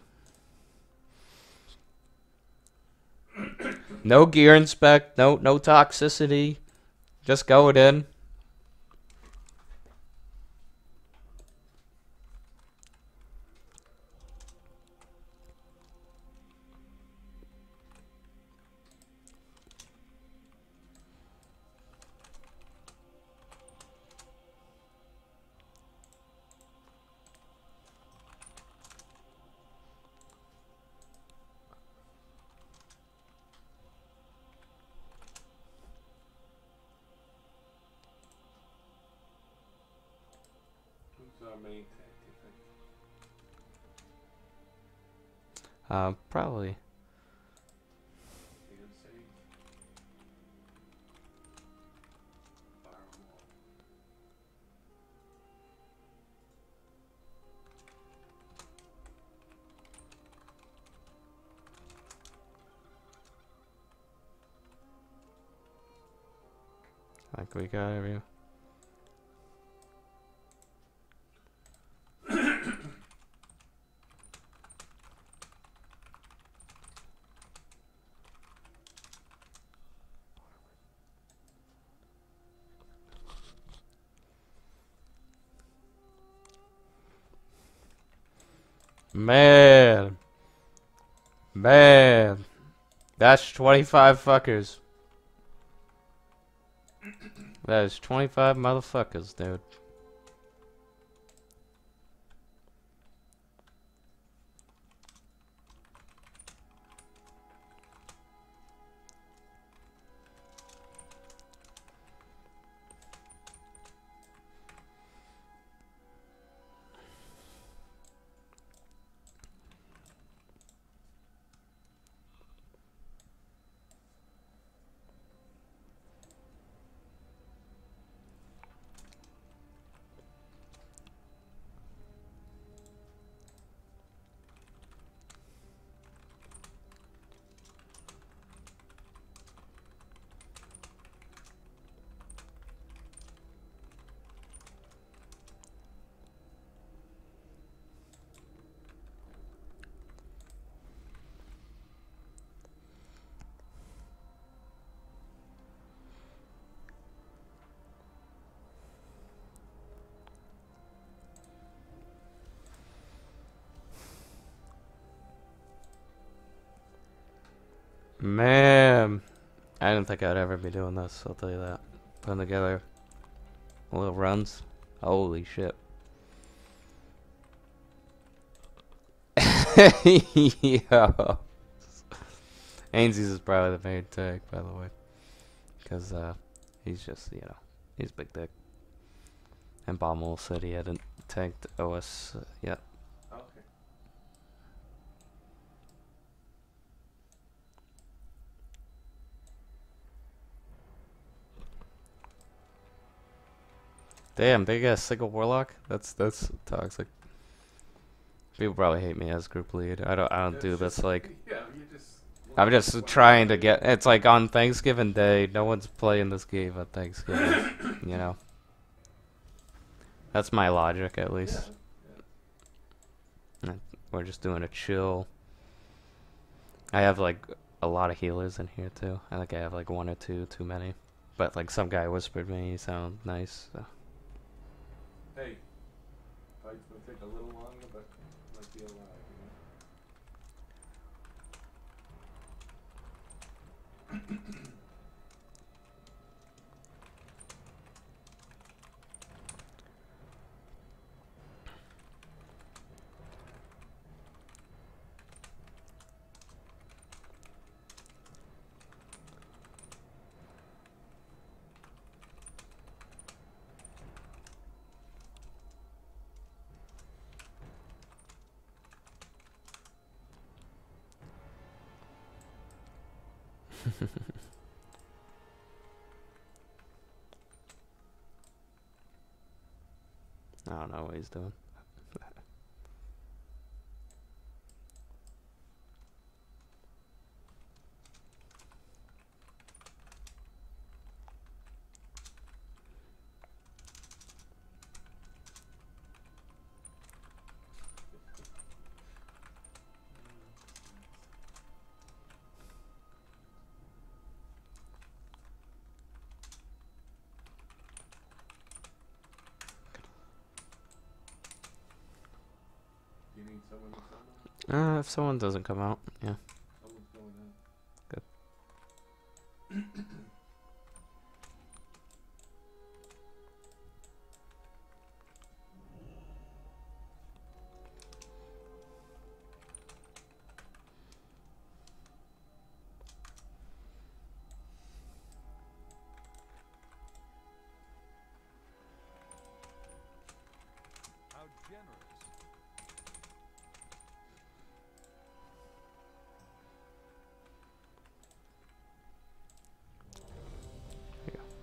No gear inspect. No no toxicity. Just go it in. Who's our main tank, you think? Uh, probably. D N C? Fire 'em all. Like we got every. Man. Man. That's twenty-five fuckers. That is twenty-five motherfuckers, dude. Man, I didn't think I'd ever be doing this, I'll tell you that. Putting together little runs. Holy shit. Yo. Ainsley's is probably the main tag, by the way. Because uh, he's just, you know, he's big dick. And Bommel said he hadn't tagged O S uh, yet. Okay. Damn, big ass single warlock. That's that's toxic. People probably hate me as group lead. I don't I don't That's do just- this like. Yeah, you just. I'm just trying to get. It's like on Thanksgiving Day. No one's playing this game on Thanksgiving. You know. That's my logic, at Yeah. least. We're just doing a chill. I have like a lot of healers in here too. I think I have like one or two too many. But like some guy whispered me, he sounded nice. So. Hey, fight's gonna take a little longer, but might be alive, you I don't know what he's doing. Do you need someone to come out? Uh, if someone doesn't come out, yeah. Someone's going out. Good. How generous. There you go.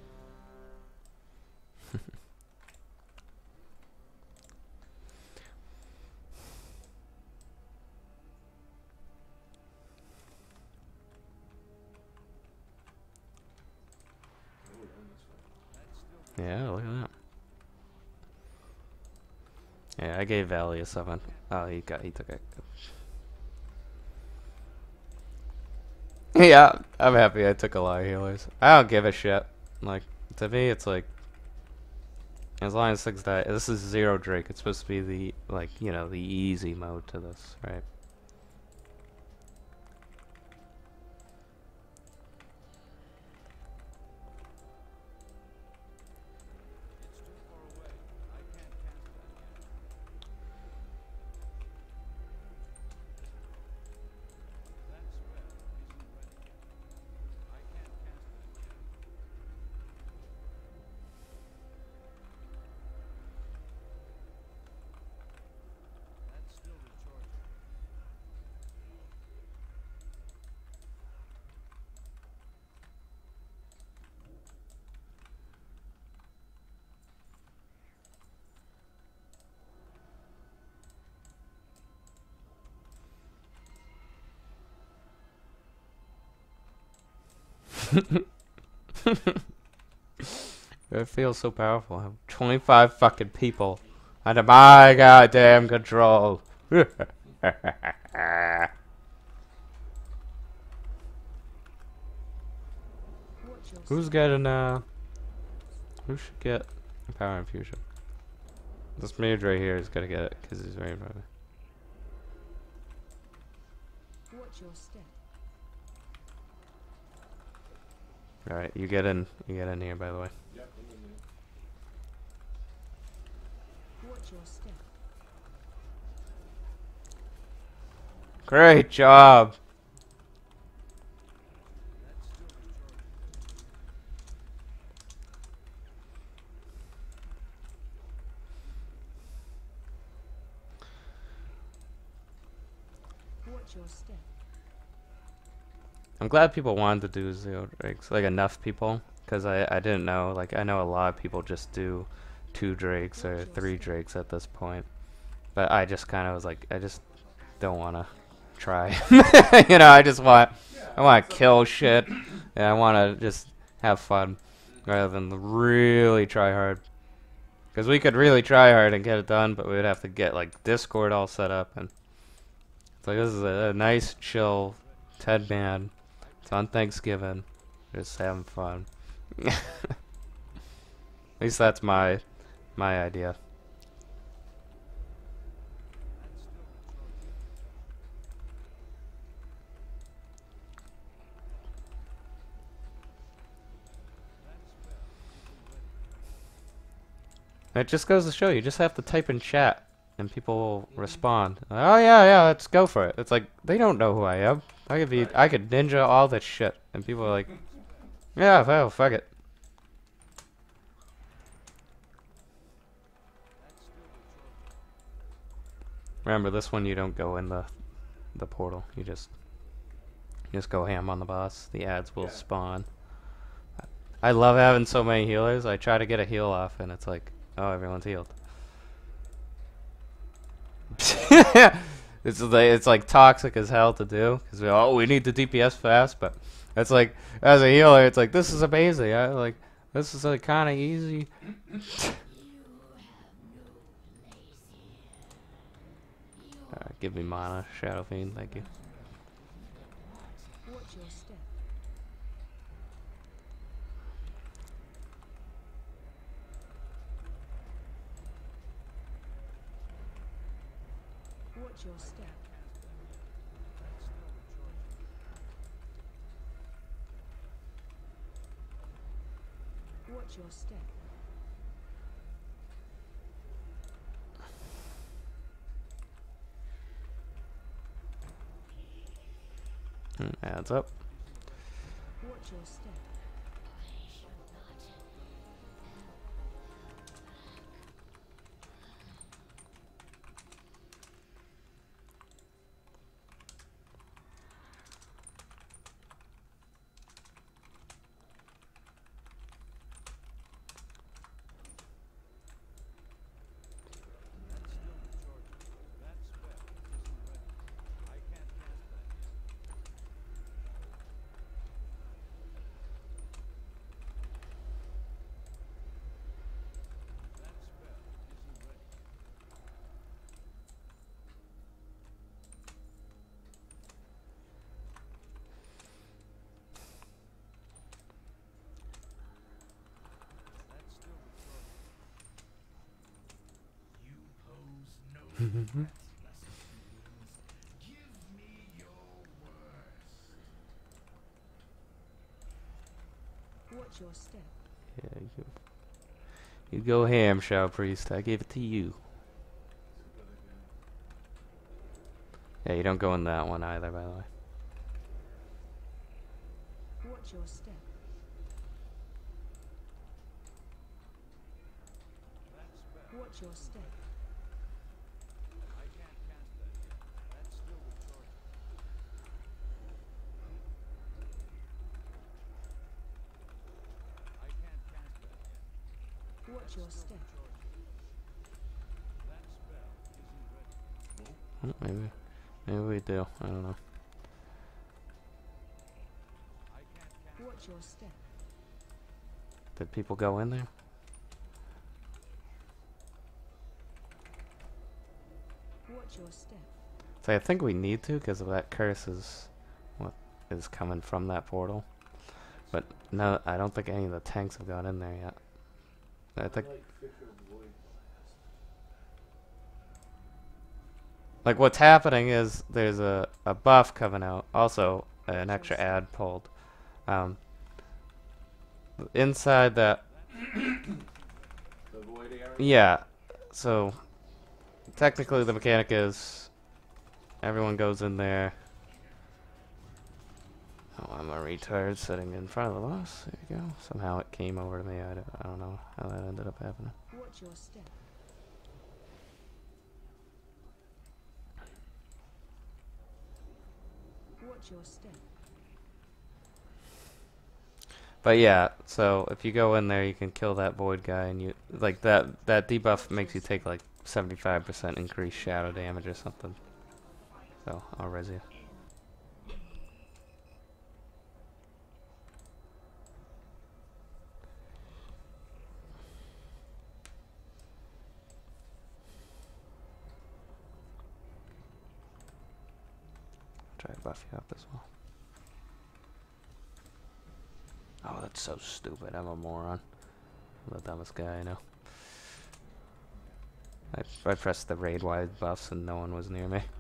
Oh, we're going this way. That's still Yeah, look at that. Yeah, I gave Valley a seven. Oh, he got, he took it. Yeah, I'm happy I took a lot of healers. I don't give a shit. Like, to me, it's like, as long as six die, this is zero Drake. It's supposed to be the, like, you know, the easy mode to this, right? It's too far away. I can't cast that yet. That spell isn't ready yet. I can't cast that yet. That's still recharging. It feels so powerful. I have twenty-five fucking people under my goddamn control. Watch your Who's step. getting, uh... Who should get a power infusion? This mage right here is gonna get it, because he's right in front of me. Watch your step. Alright, you get in. You get in here, by the way. Yep, I'm in there. Watch your step. Great job! That's still recharging. Watch your step. I'm glad people wanted to do zero drakes, like enough people, because I, I didn't know, like I know a lot of people just do two drakes or three drakes at this point, but I just kind of was like, I just don't want to try, you know, I just want, I want to kill shit, and I want to just have fun, rather than really try hard, because we could really try hard and get it done, but we would have to get like Discord all set up, and it's like, this is a, a nice chill ten man. It's on Thanksgiving. Just having fun. At least that's my my idea. That's still recharging. It just goes to show you just have to type in chat and people will respond. Oh yeah, yeah, let's go for it. It's like they don't know who I am. I could be, I could ninja all this shit, and people are like, yeah, well, fuck it. Remember, this one you don't go in the the portal. You just you just go ham on the boss. The ads will Yeah. spawn. I love having so many healers. I try to get a heal off, and it's like, oh, everyone's healed. It's like it's like toxic as hell to do because we oh we need the D P S fast, but it's like as a healer, it's like this is amazing. I like this is like kind of easy. Uh, give me mana, Shadow Fiend, thank you. Watch your step. Watch your step. Watch your step. Mm, adds up. Watch your step. You pose no threat, lesser beings. Give me your worst. Watch your step. Yeah, you, you go ham, Shadow Priest. I gave it to you. Yeah, you don't go in that one either, by the way. Watch your step. Watch your step. Watch your step. Oh, maybe, maybe we do. I don't know. Watch your step. Did people go in there? Watch your step. So I think we need to because of that curse is what is coming from that portal. But no, I don't think any of the tanks have got in there yet. I think like Fisher Void Blast. like what's happening is there's a, a buff coming out. Also an extra ad pulled. Um, inside that, The Void area? yeah. So technically the mechanic is everyone goes in there. Oh, I'm a retard sitting in front of the boss. There you go. Somehow it came over to me. I don't, I don't know how that ended up happening. Watch your step. Watch your step. But yeah, so if you go in there, you can kill that void guy, and you like that. That debuff makes you take like seventy-five percent increased shadow damage or something. So I'll res you. Try to buff you up as well. Oh, that's so stupid. I'm a moron. I'm the dumbest guy I know. I, I pressed the raid wide buffs and no one was near me.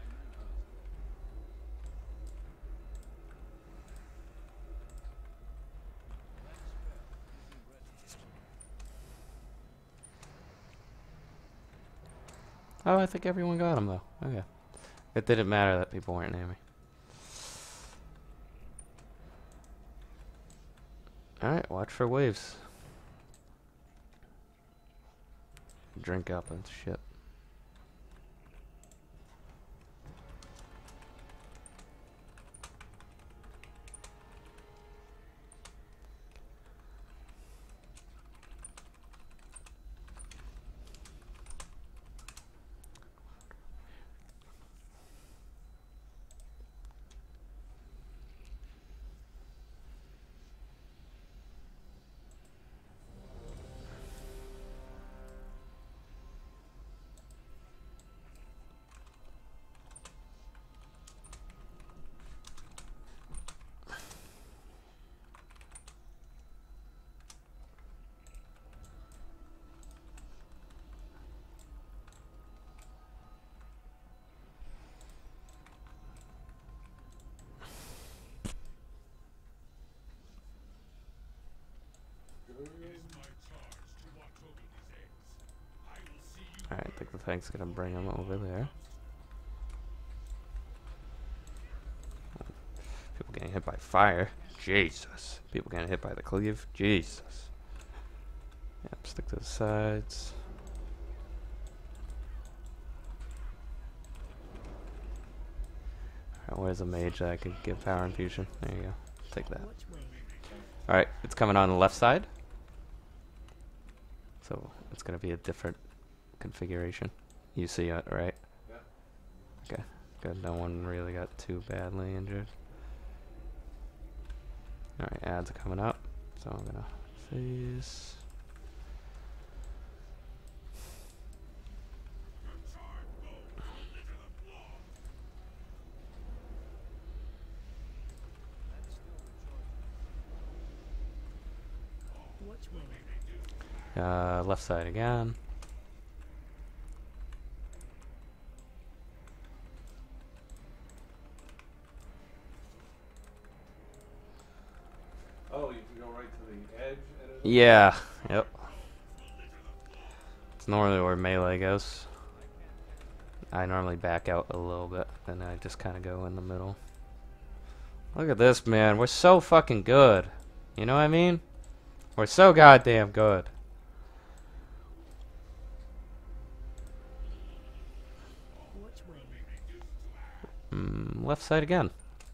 Oh, I think everyone got him though. Okay. It didn't matter that people weren't near me. Alright, watch for waves. Drink up and shit. Alright, I think the tank's gonna bring him over there. People getting hit by fire. Jesus. People getting hit by the cleave. Jesus. Yep, stick to the sides. Alright, where's a mage that I could give power infusion? There you go. Take that. Watch wave. Alright, it's coming on the left side. So it's gonna be a different configuration. You see it, right? Yeah. Okay, good. No one really got too badly injured. Alright, ads are coming up. So I'm gonna face. Watch wave. Uh, left side again. Oh, you can go right to the edge. And it Yeah, yep. It's normally where melee goes. I normally back out a little bit, and I just kind of go in the middle. Look at this, man. We're so fucking good. You know what I mean? We're so goddamn good. Watch wave. Mm, left side again.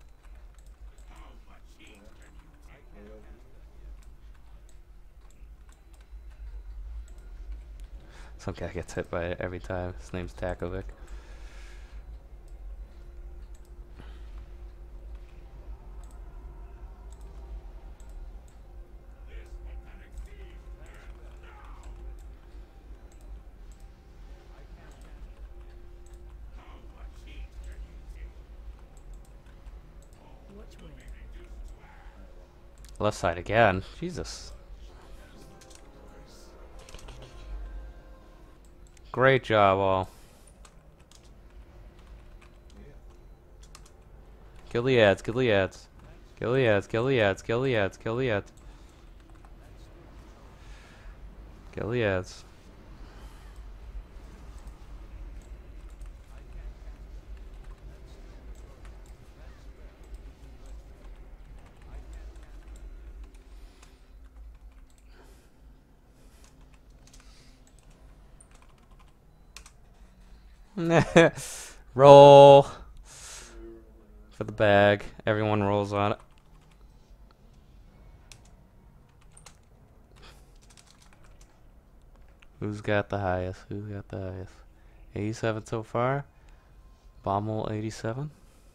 Some guy gets hit by it every time. His name's Takovic. Watch wave. Left side again. Jesus. Great job, all. Kill the ads, kill the ads. Kill the ads, kill the ads, kill the ads, kill the ads. Kill the ads. Roll for the bag. Everyone rolls on it. Who's got the highest? Who's got the highest? eighty-seven so far. Bommel eighty-seven.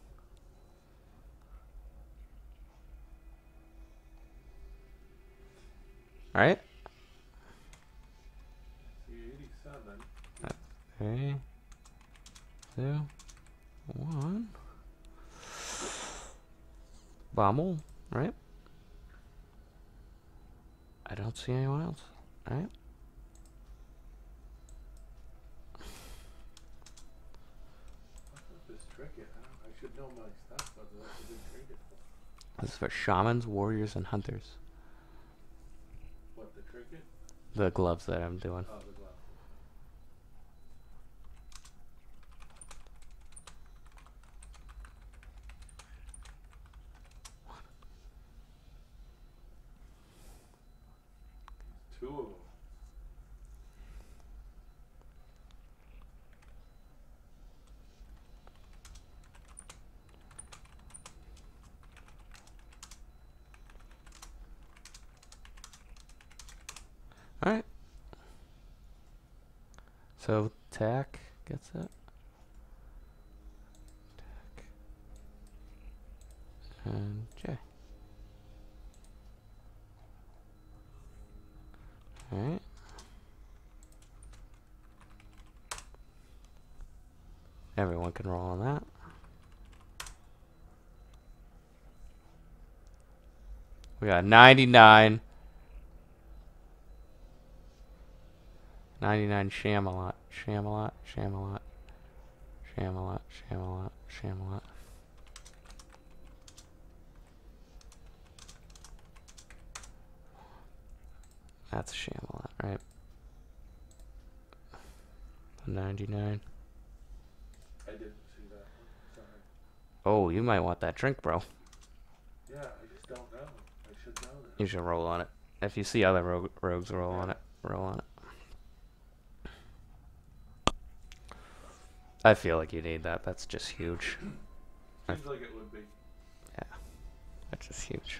All right. eighty-seven. Three, two, one. Bommel, right? I don't see anyone else. All right. This trinket, I, don't, I should know my stuff, but that's a good trinket for. This is for shamans, warriors, and hunters. What, the trinket? The gloves that I'm doing. Oh, the glove. two of them. Alright. So tack gets it. Tack. And J. Alright. Everyone can roll on that. We got ninety-nine. ninety-nine Shamalot. Shamalot. Shamalot. Shamalot. Shamalot. Shamalot. That's a Shamalot, right? ninety-nine. I didn't see that one. Sorry. Oh, you might want that drink, bro. Yeah, I just don't know. I should know that. You should roll on it. If you see other rogue, rogues roll on it, roll on it. I feel like you need that. That's just huge. Seems like it would be. Yeah, that's just huge.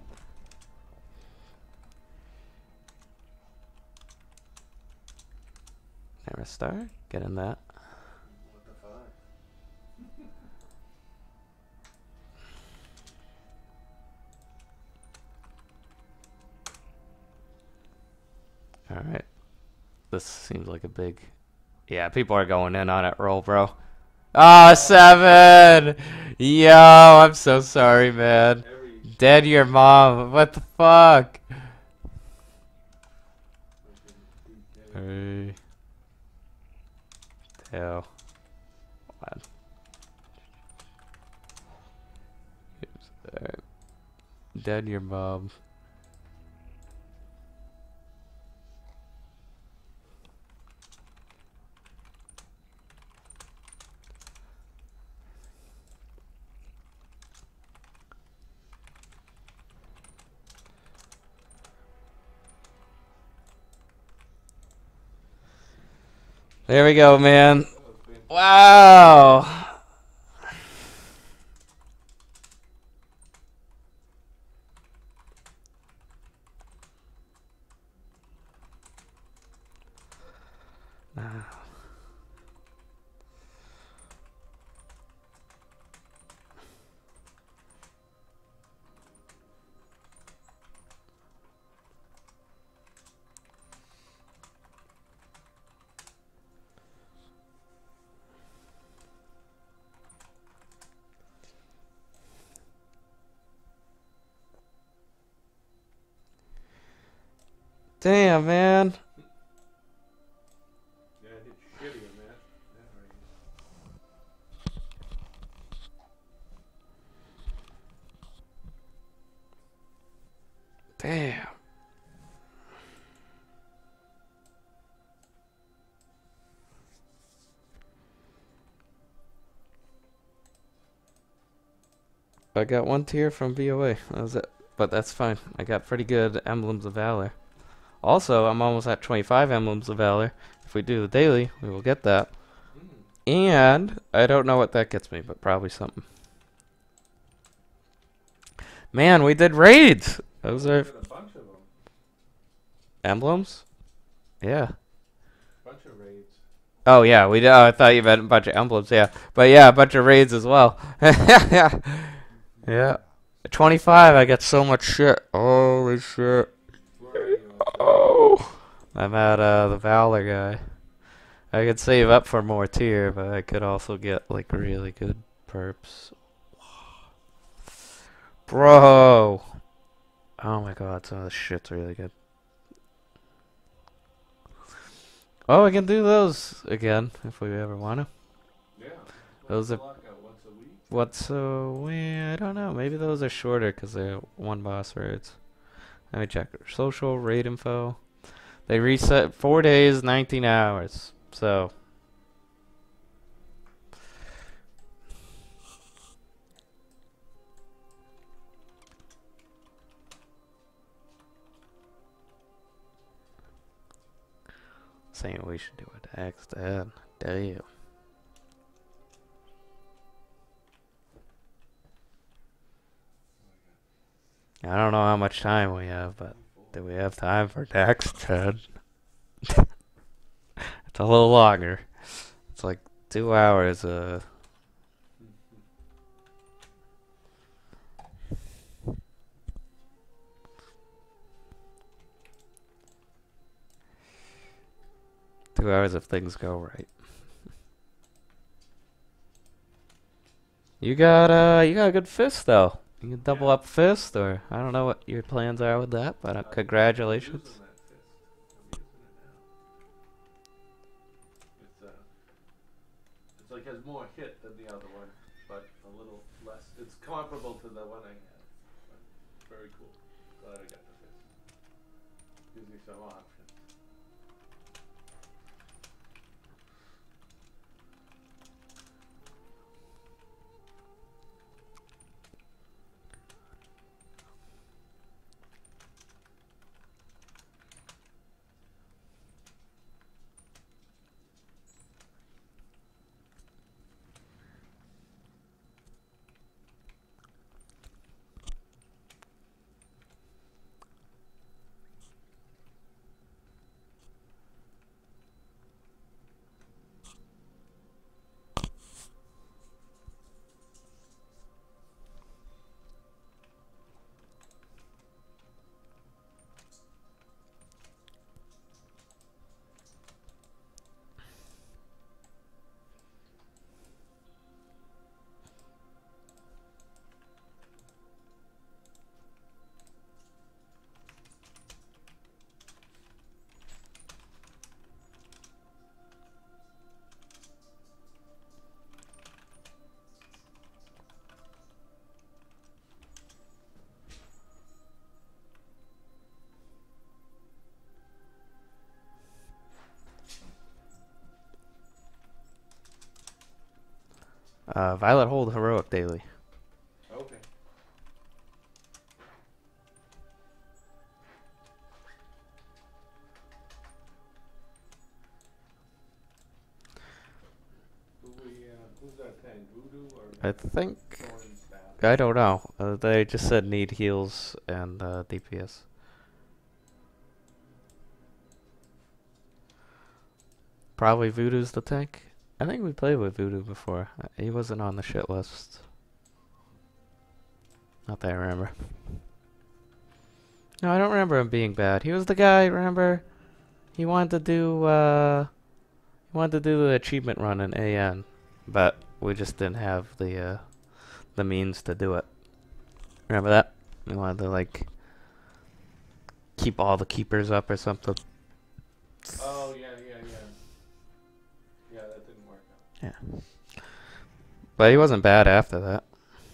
Never start. Get in that. What the fuck? All right. This seems like a big. Yeah, people are going in on it. Roll, bro. Ah, seven. Yo, I'm so sorry, man. Every Dead your mom. What the fuck? Three. Two. One. Oops, alright. Dead your mom. There we go, man. Wow. Nah. Damn, man. Yeah, I did shitty on that. That range. Damn. I got one tier from V O A. That was it. But that's fine. I got pretty good Emblems of Valor. Also, I'm almost at twenty-five Emblems of Valor. If we do the daily, we will get that. Mm. And I don't know what that gets me, but probably something. Man, we did raids. Those are Did a bunch of them. emblems? Yeah. Bunch of raids. Oh, yeah. We. Oh, I thought you meant a bunch of emblems. Yeah. But yeah, a bunch of raids as well. Yeah. Yeah. twenty-five, I got so much shit. Holy shit. Where are you on? Oh. I'm at uh, the Valor guy. I could save up for more tier, but I could also get like really good perps. Bro. Oh my god, some of this shit's really good. Oh, we can do those again if we ever want to. Yeah. Those What's are- the lockout? Once a week? What's so we? I don't know. Maybe those are shorter because they're one boss raids. Let me check. Social raid info. They reset four days, nineteen hours. So. think we should do a Dax then. Damn. I don't know how much time we have, but do we have time for Dax ten? It's a little longer. It's like two hours. Uh. Two hours if things go right. You got uh, you got a good fist though. You can double Yeah. up fist, or I don't know what your plans are with that, but uh, I'm congratulations. using that fist. I'm using it now. It's uh, it's like has more hit than the other one, but a little less. It's comparable to the one I had. But very cool. Glad I got the fist. Gives me some options. Uh, Violet hold heroic daily. Okay. Who we uh, who's that tank? Voodoo or I think Thorn Staff? I don't know. Uh, they just said need heals and uh, D P S. Probably Voodoo's the tank. I think we played with Voodoo before. Uh, He wasn't on the shit list. Not that I remember. No, I don't remember him being bad. He was the guy, remember? He wanted to do, uh... He wanted to do the achievement run in A N. But we just didn't have the, uh... the means to do it. Remember that? We wanted to, like... keep all the keepers up or something. Oh yeah, yeah, yeah. Yeah, that didn't work out. Yeah. But he wasn't bad after that.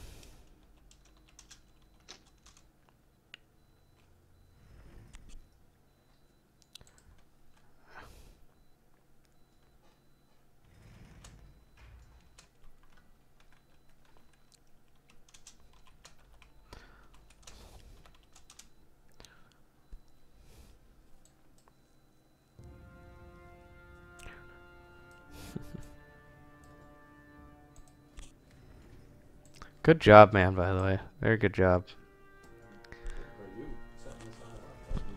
Good job, man, by the way. Very good job. For you, setting this all up.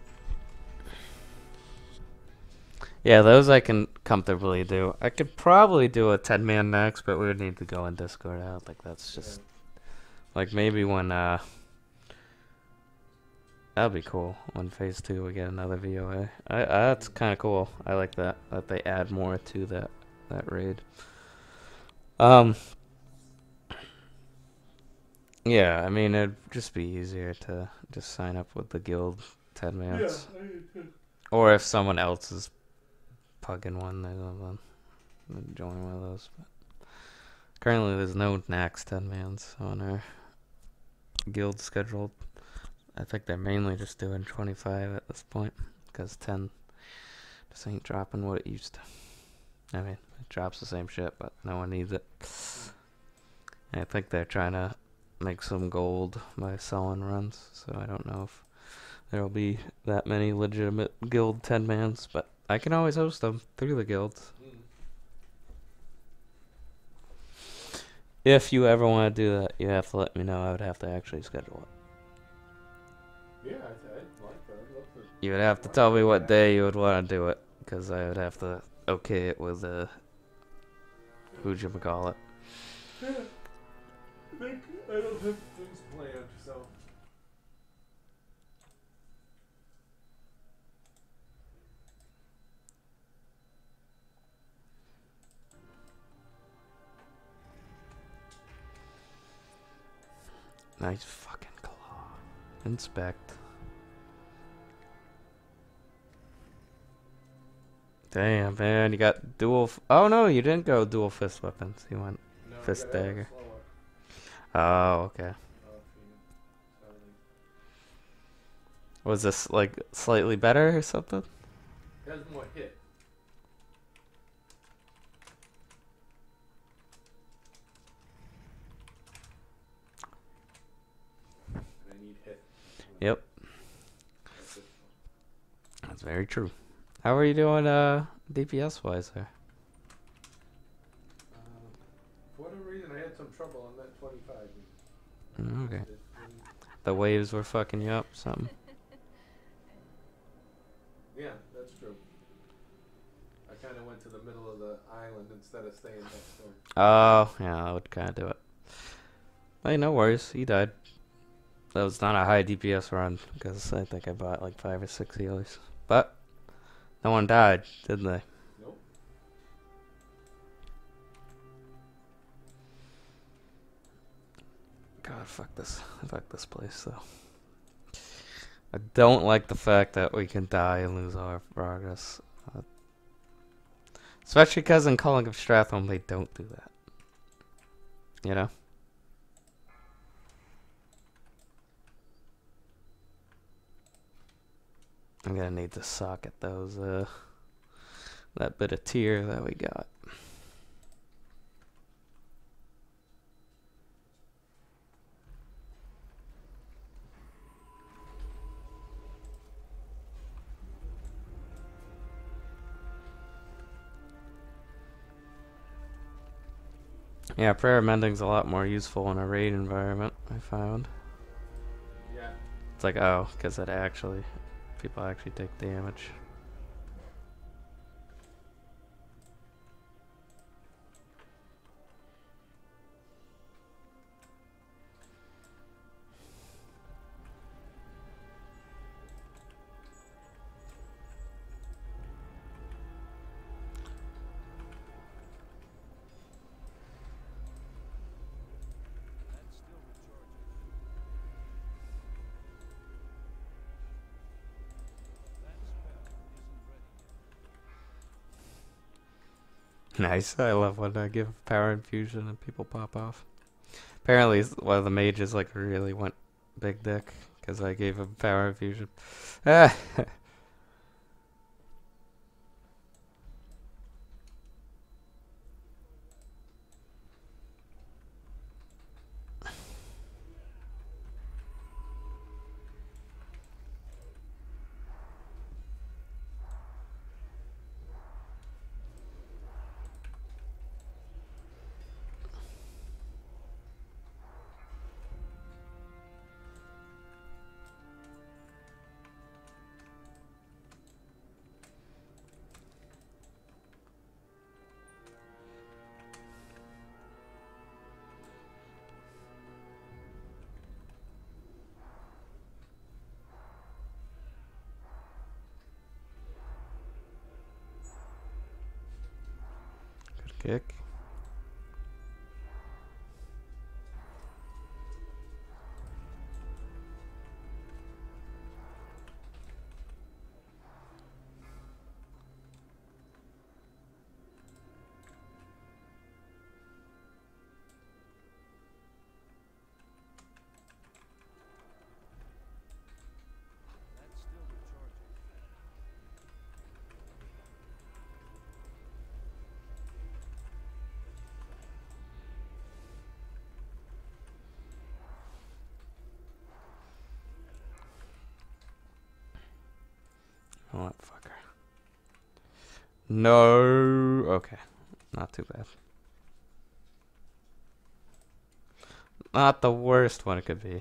Oh. Yeah, those I can comfortably do. I could probably do a ten man next, but we would need to go in Discord. I don't think that's just... Like, maybe when, uh... that'd be cool. When phase two we get another V O A. I, I, that's kind of cool. I like that. That they add more to that, that raid. Um... Yeah, I mean, it'd just be easier to just sign up with the guild ten Yeah, mans. I did too. Or if someone else is pugging one, they will then join one of those. But currently, there's no Nax ten mans on our guild scheduled. I think they're mainly just doing twenty-five at this point, because ten just ain't dropping what it used to. I mean, it drops the same shit, but no one needs it. I think they're trying to make some gold by selling runs, so I don't know if there'll be that many legitimate guild ten mans, but I can always host them through the guilds. Mm. If you ever want to do that, you have to let me know. I would have to actually schedule it. Yeah, I, I'd like that. I'd love to. You would have to tell me what day you would want to do it, because I would have to okay it with uh, who'd-you-call-it. Yeah. I think I don't have things planned, so. Nice fucking claw. Inspect. Damn, man, you got dual. F oh no, you didn't go dual fist weapons. You went. No, I Fist gotta have it dagger. slower. Oh, okay. Oh, Phoenix. Sorry. Was this like slightly better or something? It has more hit. And I need hit. Yep, That's it. that's very true. How are you doing, uh, D P S wise there? Um, for whatever reason, I had some trouble on that twenty-five. Mm, Okay. It- it- The waves were fucking you up, something. yeah, that's true. I kind of went to the middle of the island instead of staying next to him. Oh, yeah, I would kind of do it. Hey, no worries. He died. That was not a high D P S run because I think I bought like five or six healers. But no one died, did they? Nope. God, fuck this. Fuck this place, though. I don't like the fact that we can die and lose our progress. Uh, especially because in Calling of Strathholm, they don't do that. You know? I'm gonna need to socket those, uh, that bit of tier that we got. Yeah, prayer mending's a lot more useful in a raid environment, I found. Yeah. It's like, oh, because it actually, people actually take damage. Nice. I love when I give power infusion and people pop off. Apparently, s- one of the mages like really went big dick because I gave him power infusion. Ah. Good kick. Oh, that fucker. No. Okay. Not too bad. Not the worst one it could be.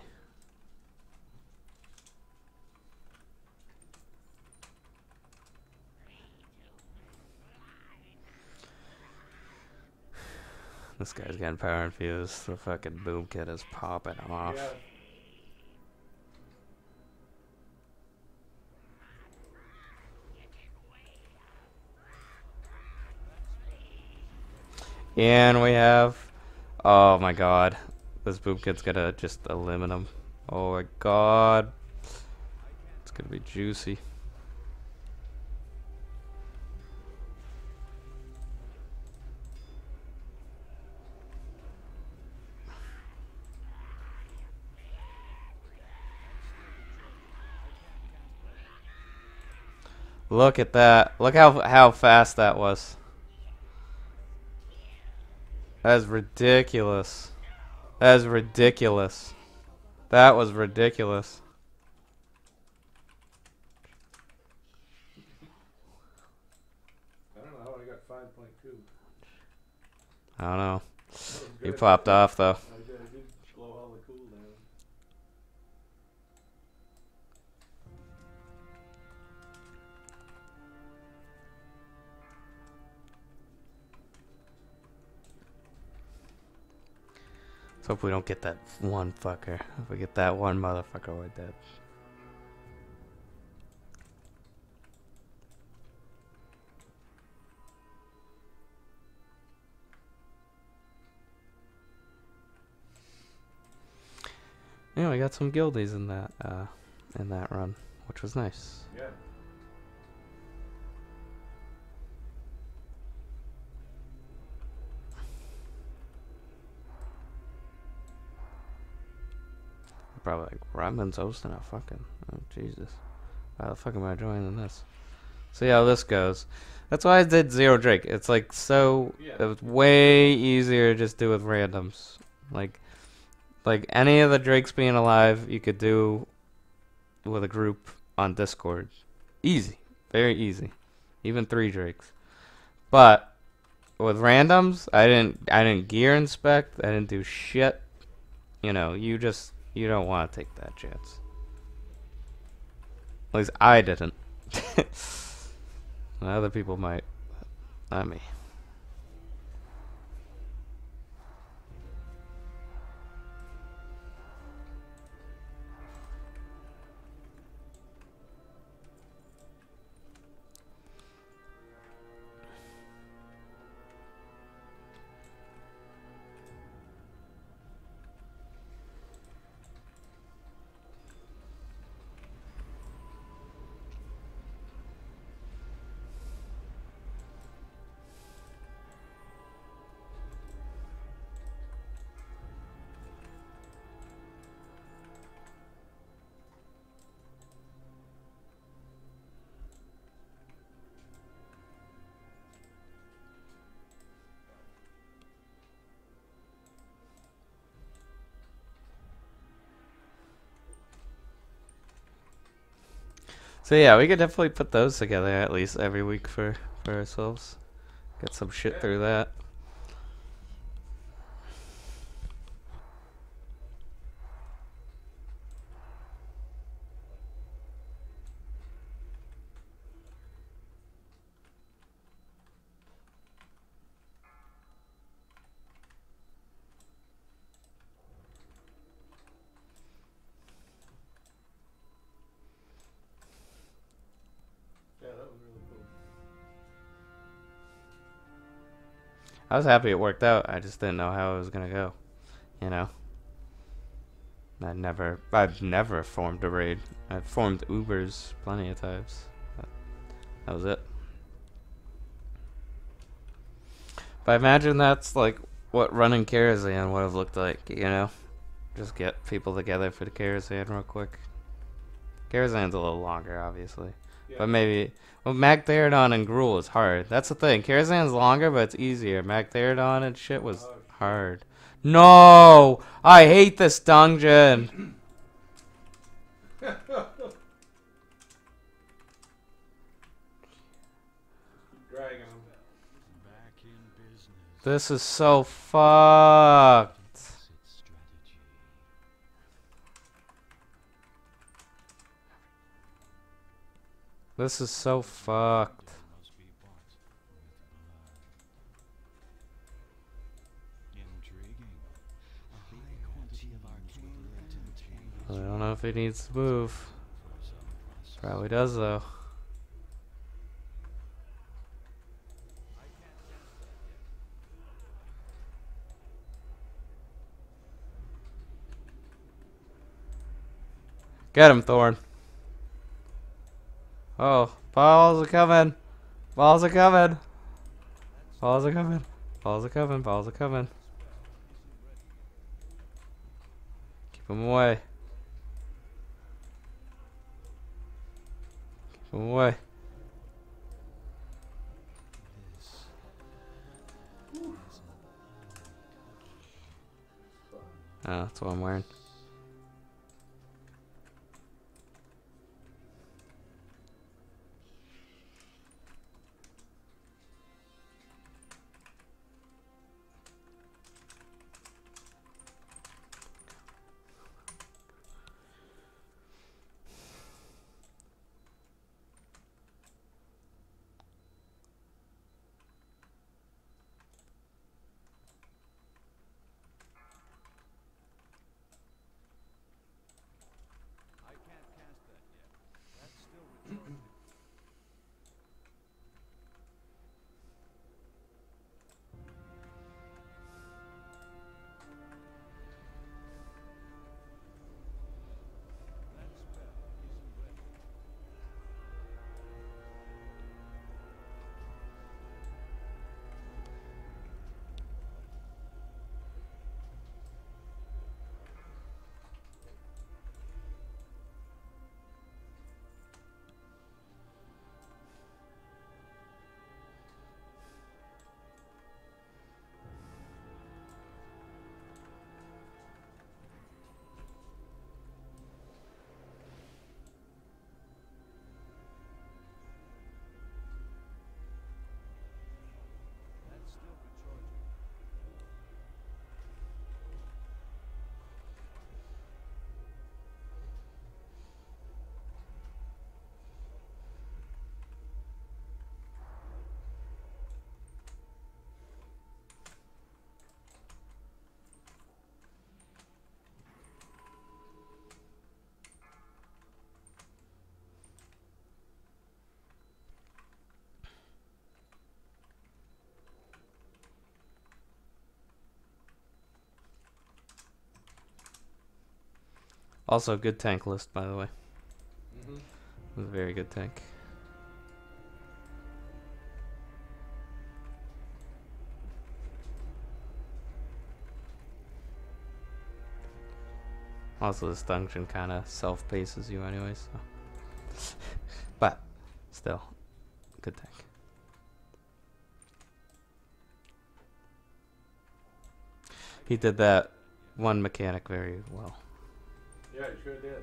This guy's getting power infused. The fucking boom kit is popping him off. Yeah. And we have, oh my god, this boom kit's gonna just eliminate him. Oh my god, it's gonna be juicy. Look at that! Look how how fast that was. That is ridiculous. That is ridiculous. That was ridiculous. I don't know how I got five point two. I don't know. That was You good. popped off though. I did, I did blow all the cooldown. Let's hope we don't get that one fucker. If we get that one motherfucker, we're dead. Yeah, we got some guildies in that uh, in that run, which was nice. Yeah. Probably like Rodman's hosting a fucking oh Jesus. Why the fuck am I joining this? See how this goes. That's why I did Zero Drake. It's like so Yeah. it was way easier to just do with randoms. Like like any of the Drakes being alive you could do with a group on Discord. Easy. Very easy. Even three Drakes. But with randoms, I didn't I didn't gear inspect, I didn't do shit. You know, you just you don't want to take that chance. At least I didn't. Other people might, but not me. So yeah, we could definitely put those together at least every week for for ourselves. Get some shit Yeah. through that. Yeah, that was really cool. I was happy it worked out. I just didn't know how it was gonna go. You know. I never, I've never formed a raid. I've formed Ubers plenty of times. But that was it. But I imagine that's like what running Karazhan would have looked like. You know, just get people together for the Karazhan real quick. Karazhan's a little longer, obviously. Yeah. But maybe, well, Magtheridon and Gruul is hard. That's the thing. Karazhan's longer, but it's easier. Magtheridon and shit was Oh, shit. hard. No! I hate this dungeon! Dragging him. Back in business. This is so fucked. Exit strategy. This is so fucked. Must be bought with blood. Intriguing. A high quantity of arcane latent I don't know if he needs to move. for some process. Probably does though. Get him, Thorn. Oh, balls are coming. Balls are coming. Balls are coming. Balls are coming. Balls are coming. Keep him away. Keep him away. Oh, that's what I'm wearing. I can't cast that yet. That's still recharging. That spell isn't ready. That's still recharging. Also, good tank list, by the way. Mm-hmm. It was a very good tank. Also, this dungeon kind of self-paces you anyway, so. But, still, good tank. He did that one mechanic very well. Yeah, he sure did.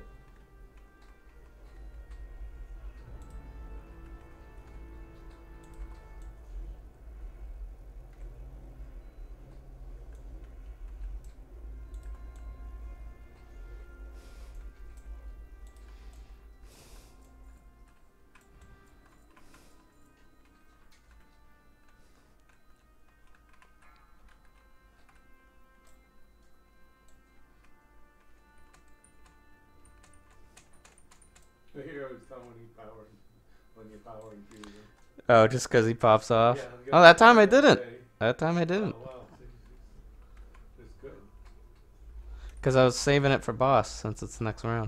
The hero is someone you power when you power infuse him. Oh, just because he pops off? Yeah, Oh, that time I say- didn't. That time I didn't. Oh, wow. See, it's, it's good. Because I was saving it for boss, since it's the next round.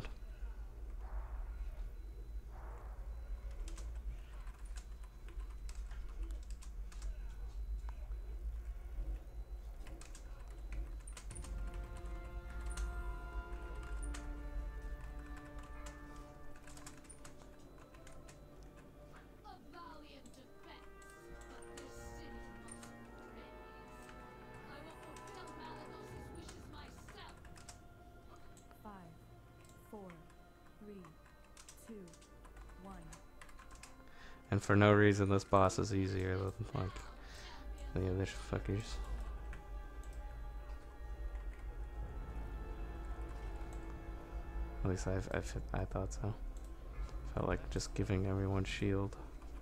A valiant defense, but this city must praise. I will fulfill Malados's wishes myself. Five, four, And for no reason, this boss is easier than like the other fuckers. At least I, I, I thought so. Felt like just giving everyone shield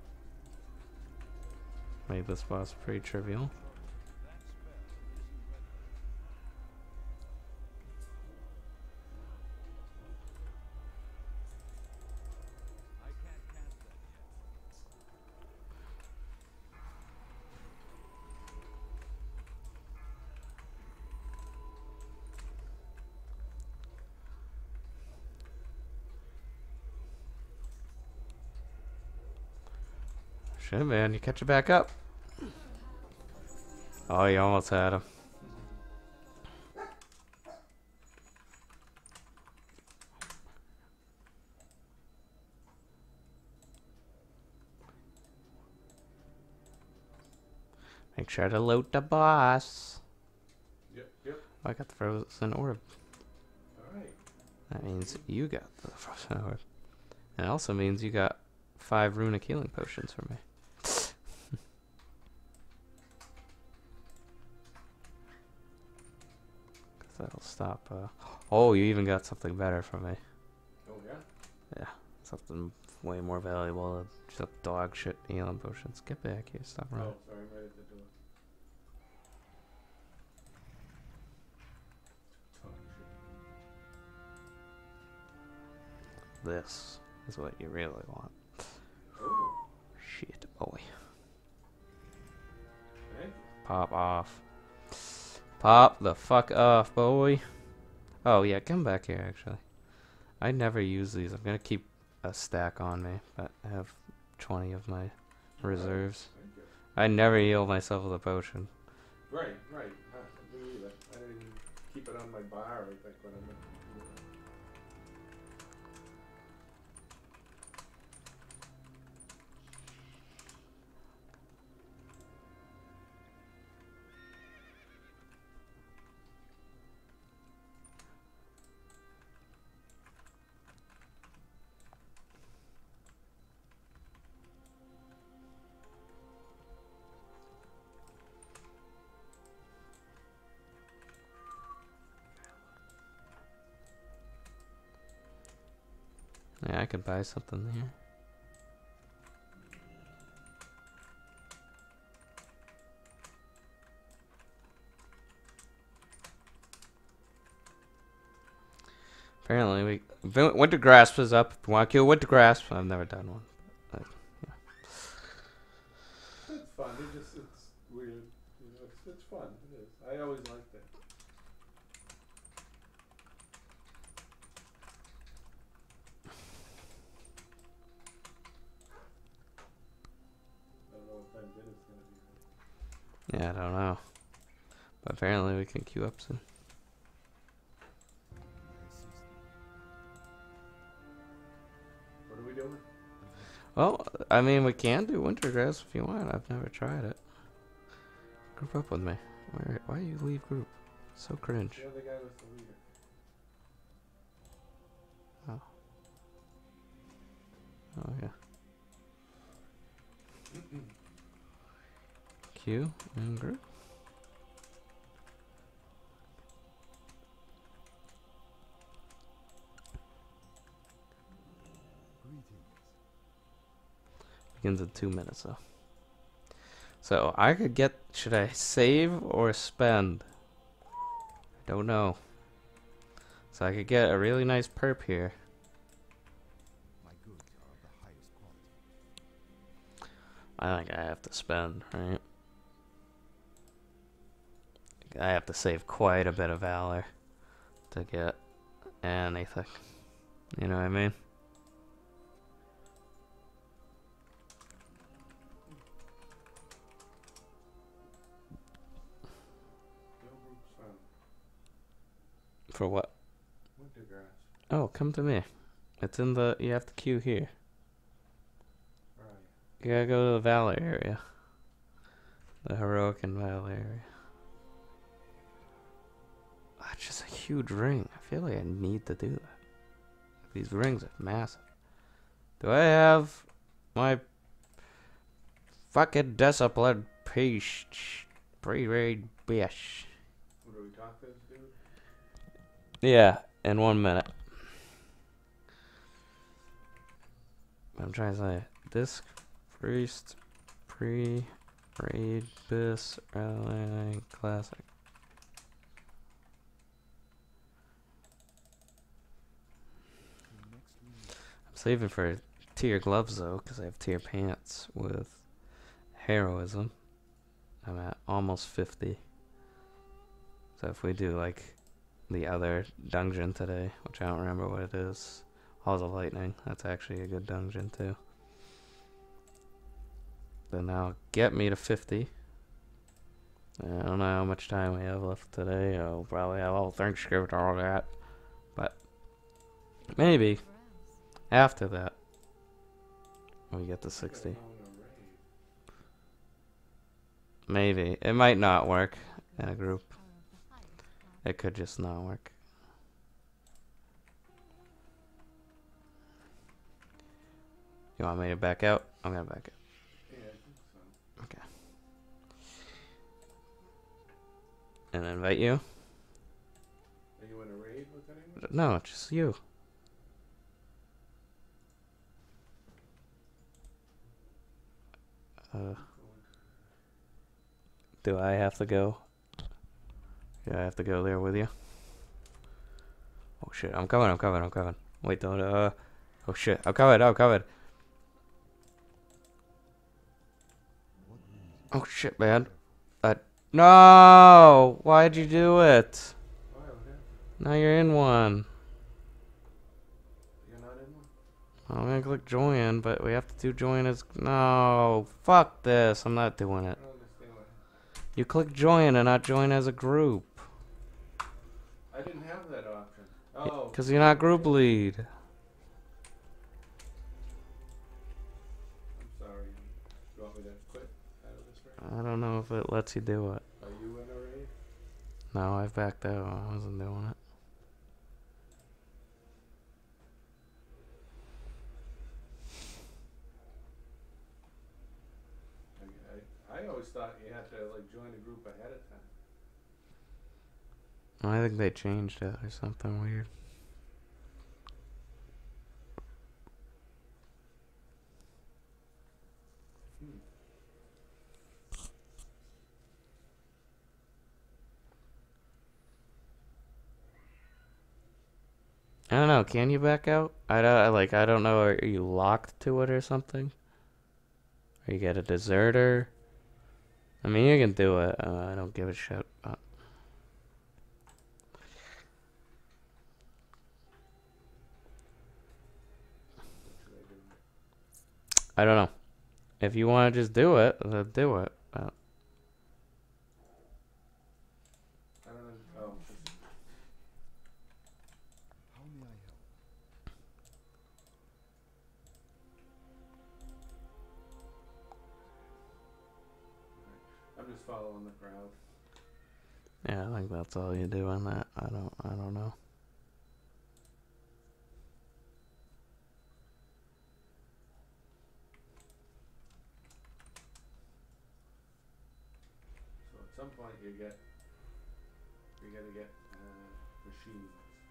made this boss pretty trivial. Shit, man, you catch it back up. Oh, you almost had him. Make sure to loot the boss. Yep, yep. Oh, I got the frozen orb. Alright. That means you got the frozen orb. It also means you got five runic healing potions for me. That'll stop. Uh, oh, you even got something better for me. Oh, yeah? Yeah, something way more valuable than just dog shit healing potions. Get back here, stop running. Oh, sorry, I'm right at the door. Talk shit. This is what you really want. Oh, Shit, boy. thank you. Pop off. Pop the fuck off, boy. Oh, yeah, come back here, actually. I never use these. I'm gonna keep a stack on me, but I have twenty of my reserves. Thank you. I never heal myself with a potion. Right, right. Huh, I didn't either. I didn't even keep it on my bar, I think, when I'm Yeah, I could buy something here. Apparently, we Vin- Winter Grasp is up. If you want to kill Winter Grasp, I've never done one. But, yeah. It's fun. It just, it's weird. You know, it's, it's fun. It is. I always liked it. I don't know what time dinner's gonna be. Yeah, I don't know. But apparently, we can queue up soon. What are we doing? Well, I mean, we can do Winter Grasp if you want. I've never tried it. Group up with me. Where? Why you leave group? So cringe. The other guy was the leader. Oh. Oh yeah. Q and group. Begins in two minutes though. So I could get. Should I save or spend? I don't know. So I could get a really nice perp here. My goods are of the highest quality. I think I have to spend, right? I have to save quite a bit of valor to get anything. You know what I mean? No groups found. For what? Winter grass. Oh, come to me. It's in the. You have to queue here. Where are you? You gotta go to the valor area. The heroic and valor area. Ah, it's just a huge ring. I feel like I need to do that. These rings are massive. Do I have my fucking discipline piece. Pre-raid bish. What are we talking, dude? Yeah, in one minute. I'm trying to say disc priest pre raid bis rally classic. I'm saving for tier gloves though, because I have tier pants with heroism. I'm at almost fifty. So if we do like the other dungeon today, which I don't remember what it is, Halls of Lightning, that's actually a good dungeon too. Then that'll get me to fifty. I don't know how much time we have left today. I'll probably have all Thanksgiving and all that. But maybe after that we get to sixty. Maybe. It might not work in a group. It could just not work. You want me to back out? I'm gonna back out. Yeah, I think so. Okay. And invite you? Are you in a raid with anyone? No, just you. Uh, do I have to go? Do I have to go there with you? Oh shit, I'm coming, I'm coming, I'm coming. Wait, don't, uh... Oh shit, I'm coming, I'm coming. Oh shit, man. Uh, no! Why'd you do it? Why, what happened? Now you're in one. You're not in one? I'm gonna click join, but we have to do join as... No! Fuck this, I'm not doing it. I don't understand what happened. You click join and not join as a group. I didn't have that option. Oh. Because you're not group lead. I'm sorry. You want me to quit out of this raid? I don't know if it lets you do it. Are you in a raid? No, I've backed out. I wasn't doing it. I, I, I always thought you had to like join a group ahead of time. I think they changed it or something weird. Hmm. I don't know. Can you back out? I don't I, like. I don't know. Are you locked to it or something? Or you get a deserter? I mean, you can do it. Uh, I don't give a shit. But What should I do? I don't know. If you want to just do it, then do it. But I don't know. Oh, this is- How may I help? I'm just following the crowd. yeah, I think that's all you do on that. I don't. I don't know. So at some point you get, you gotta get uh, machines.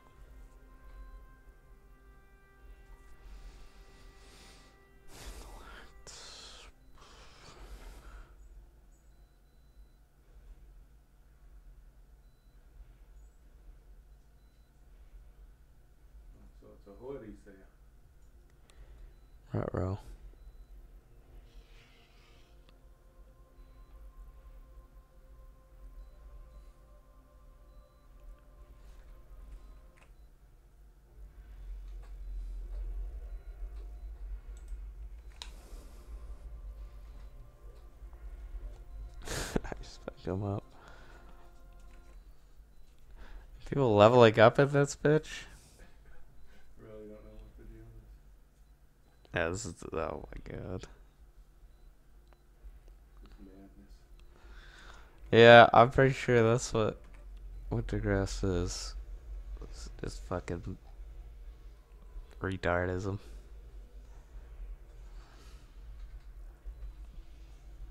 So it's a hoodie sale. Right row. I just fucked him up. People leveling up at this bitch. Really don't know what to do. Yeah, this is. Oh my god. It's madness. Yeah, I'm pretty sure that's what Wintergrass is. It's just fucking retardism.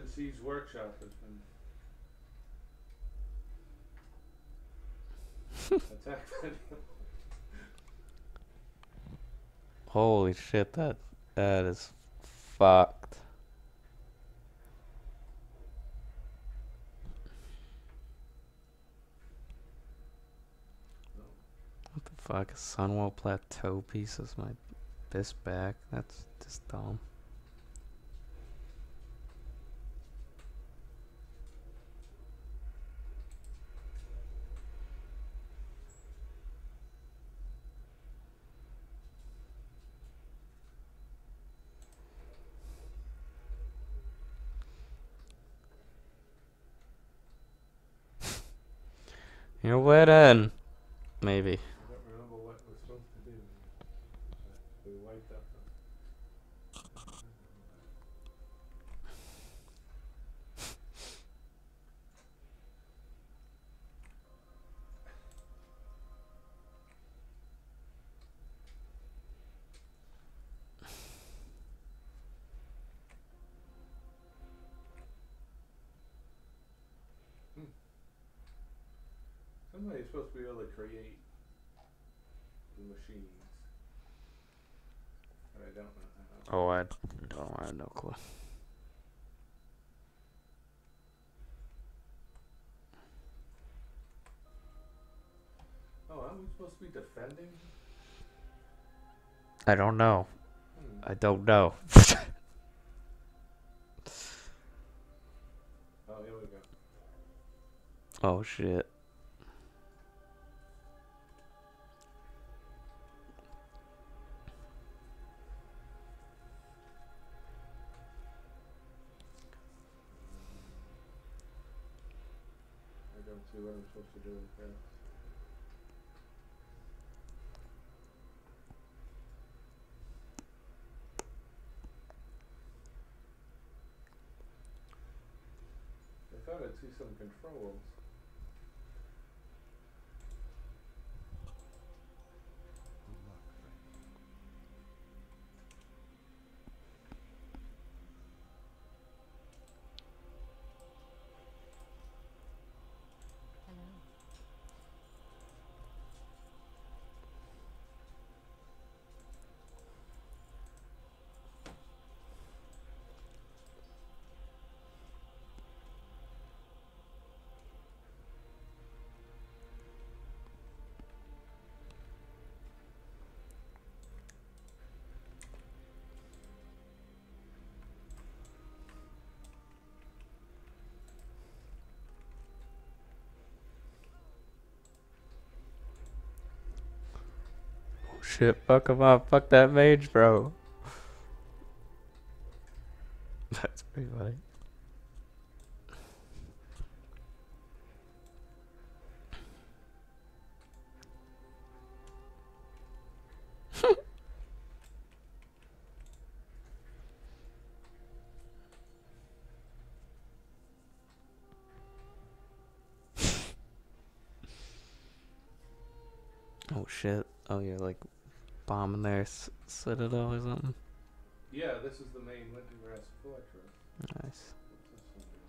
Weapon Seeds Workshop has been attacked. Holy shit, that that is fucked. What the fuck? A Sunwell Plateau piece is my this back? That's just dumb. You're winning. Maybe. I don't remember what we're supposed to do. Uh, we wiped up the... Hmm. Somebody's supposed to be able to create the machines. But I don't know how. Oh, I don't. I have no clue. Oh, aren't we supposed to be defending? I don't know. Hmm. I don't know. Oh, here we go. Oh shit. I don't see what I'm supposed to do with that. I thought I'd see some controls. Hello. Oh shit. Fuck him up. Fuck that mage, bro. That's pretty funny. Oh shit. Oh, you're like bombing their c- citadel or something? Yeah, this is the main Wintergrass Fortress. Nice. What's this one do?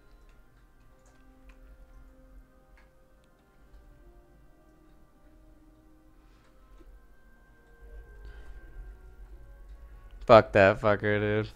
Fuck that fucker, dude.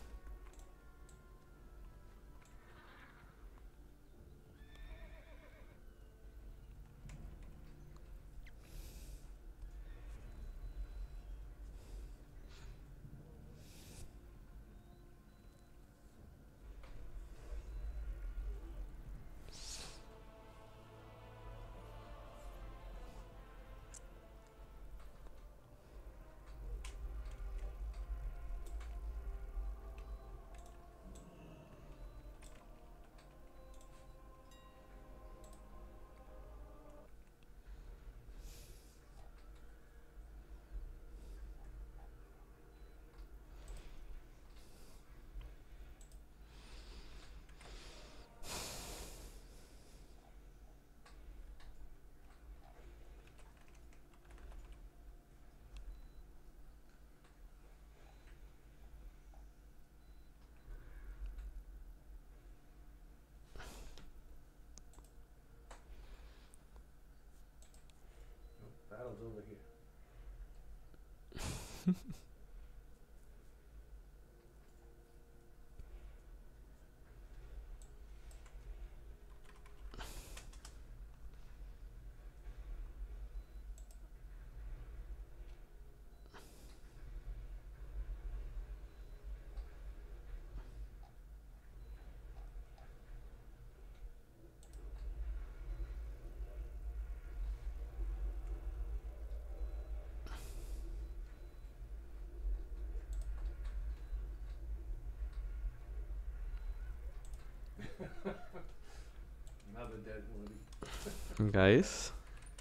Another dead Woody. Guys.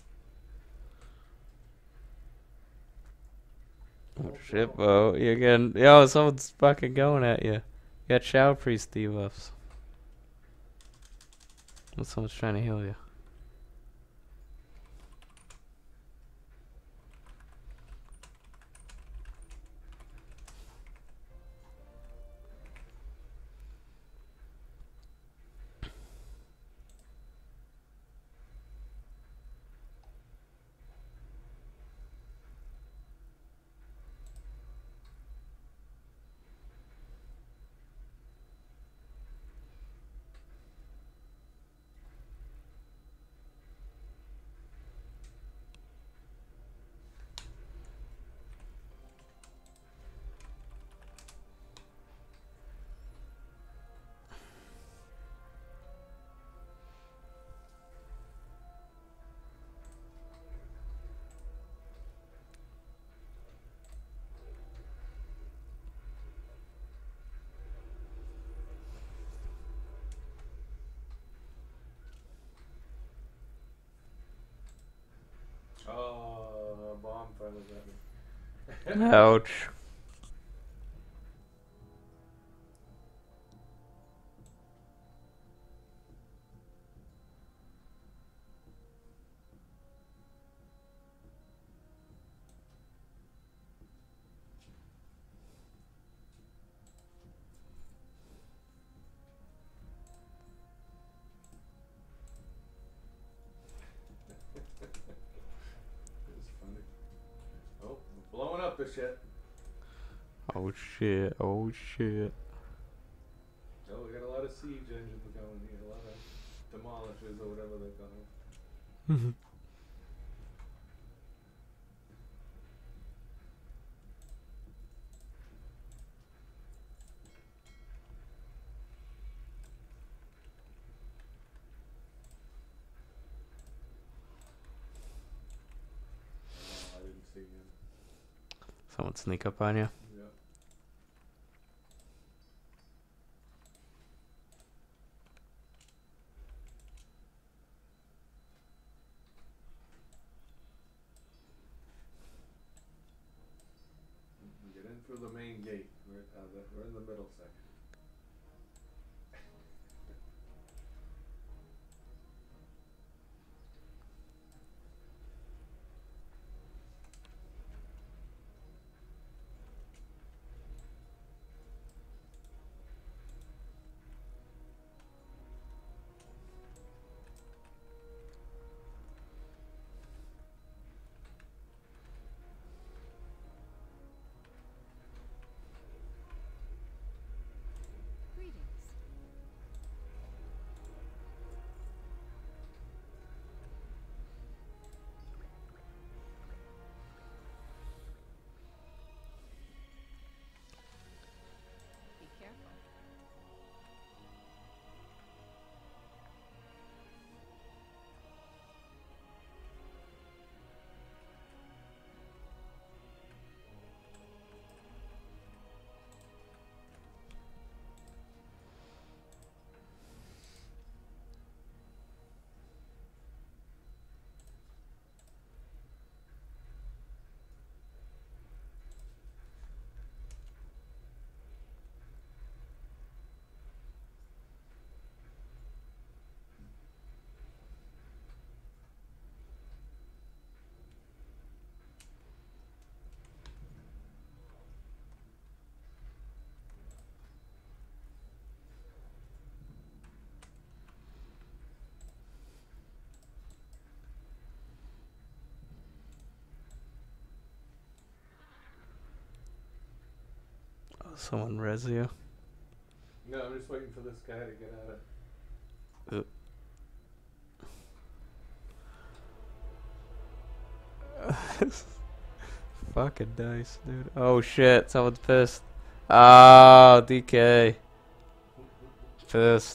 Oh shit, bro. You're getting. Yo, someone's fucking going at you. You got Shadow Priest debuffs. Well, someone's trying to heal you. Oh, a bomb finally got me. Ouch. It's funny. Oh, we're blowing up this shit. Oh shit. Oh shit. Oh, we got a lot of siege engines going here. A lot of demolishers or whatever they call them. Oh, I didn't see him. Someone sneak up on you. Yeah. Mm, Get in through the main gate. We're, uh, the, we're in the middle section. Someone res you. No, I'm just waiting for this guy to get out of. Fucking dice, dude. Oh shit, someone's pissed. Oh, D K. Pissed.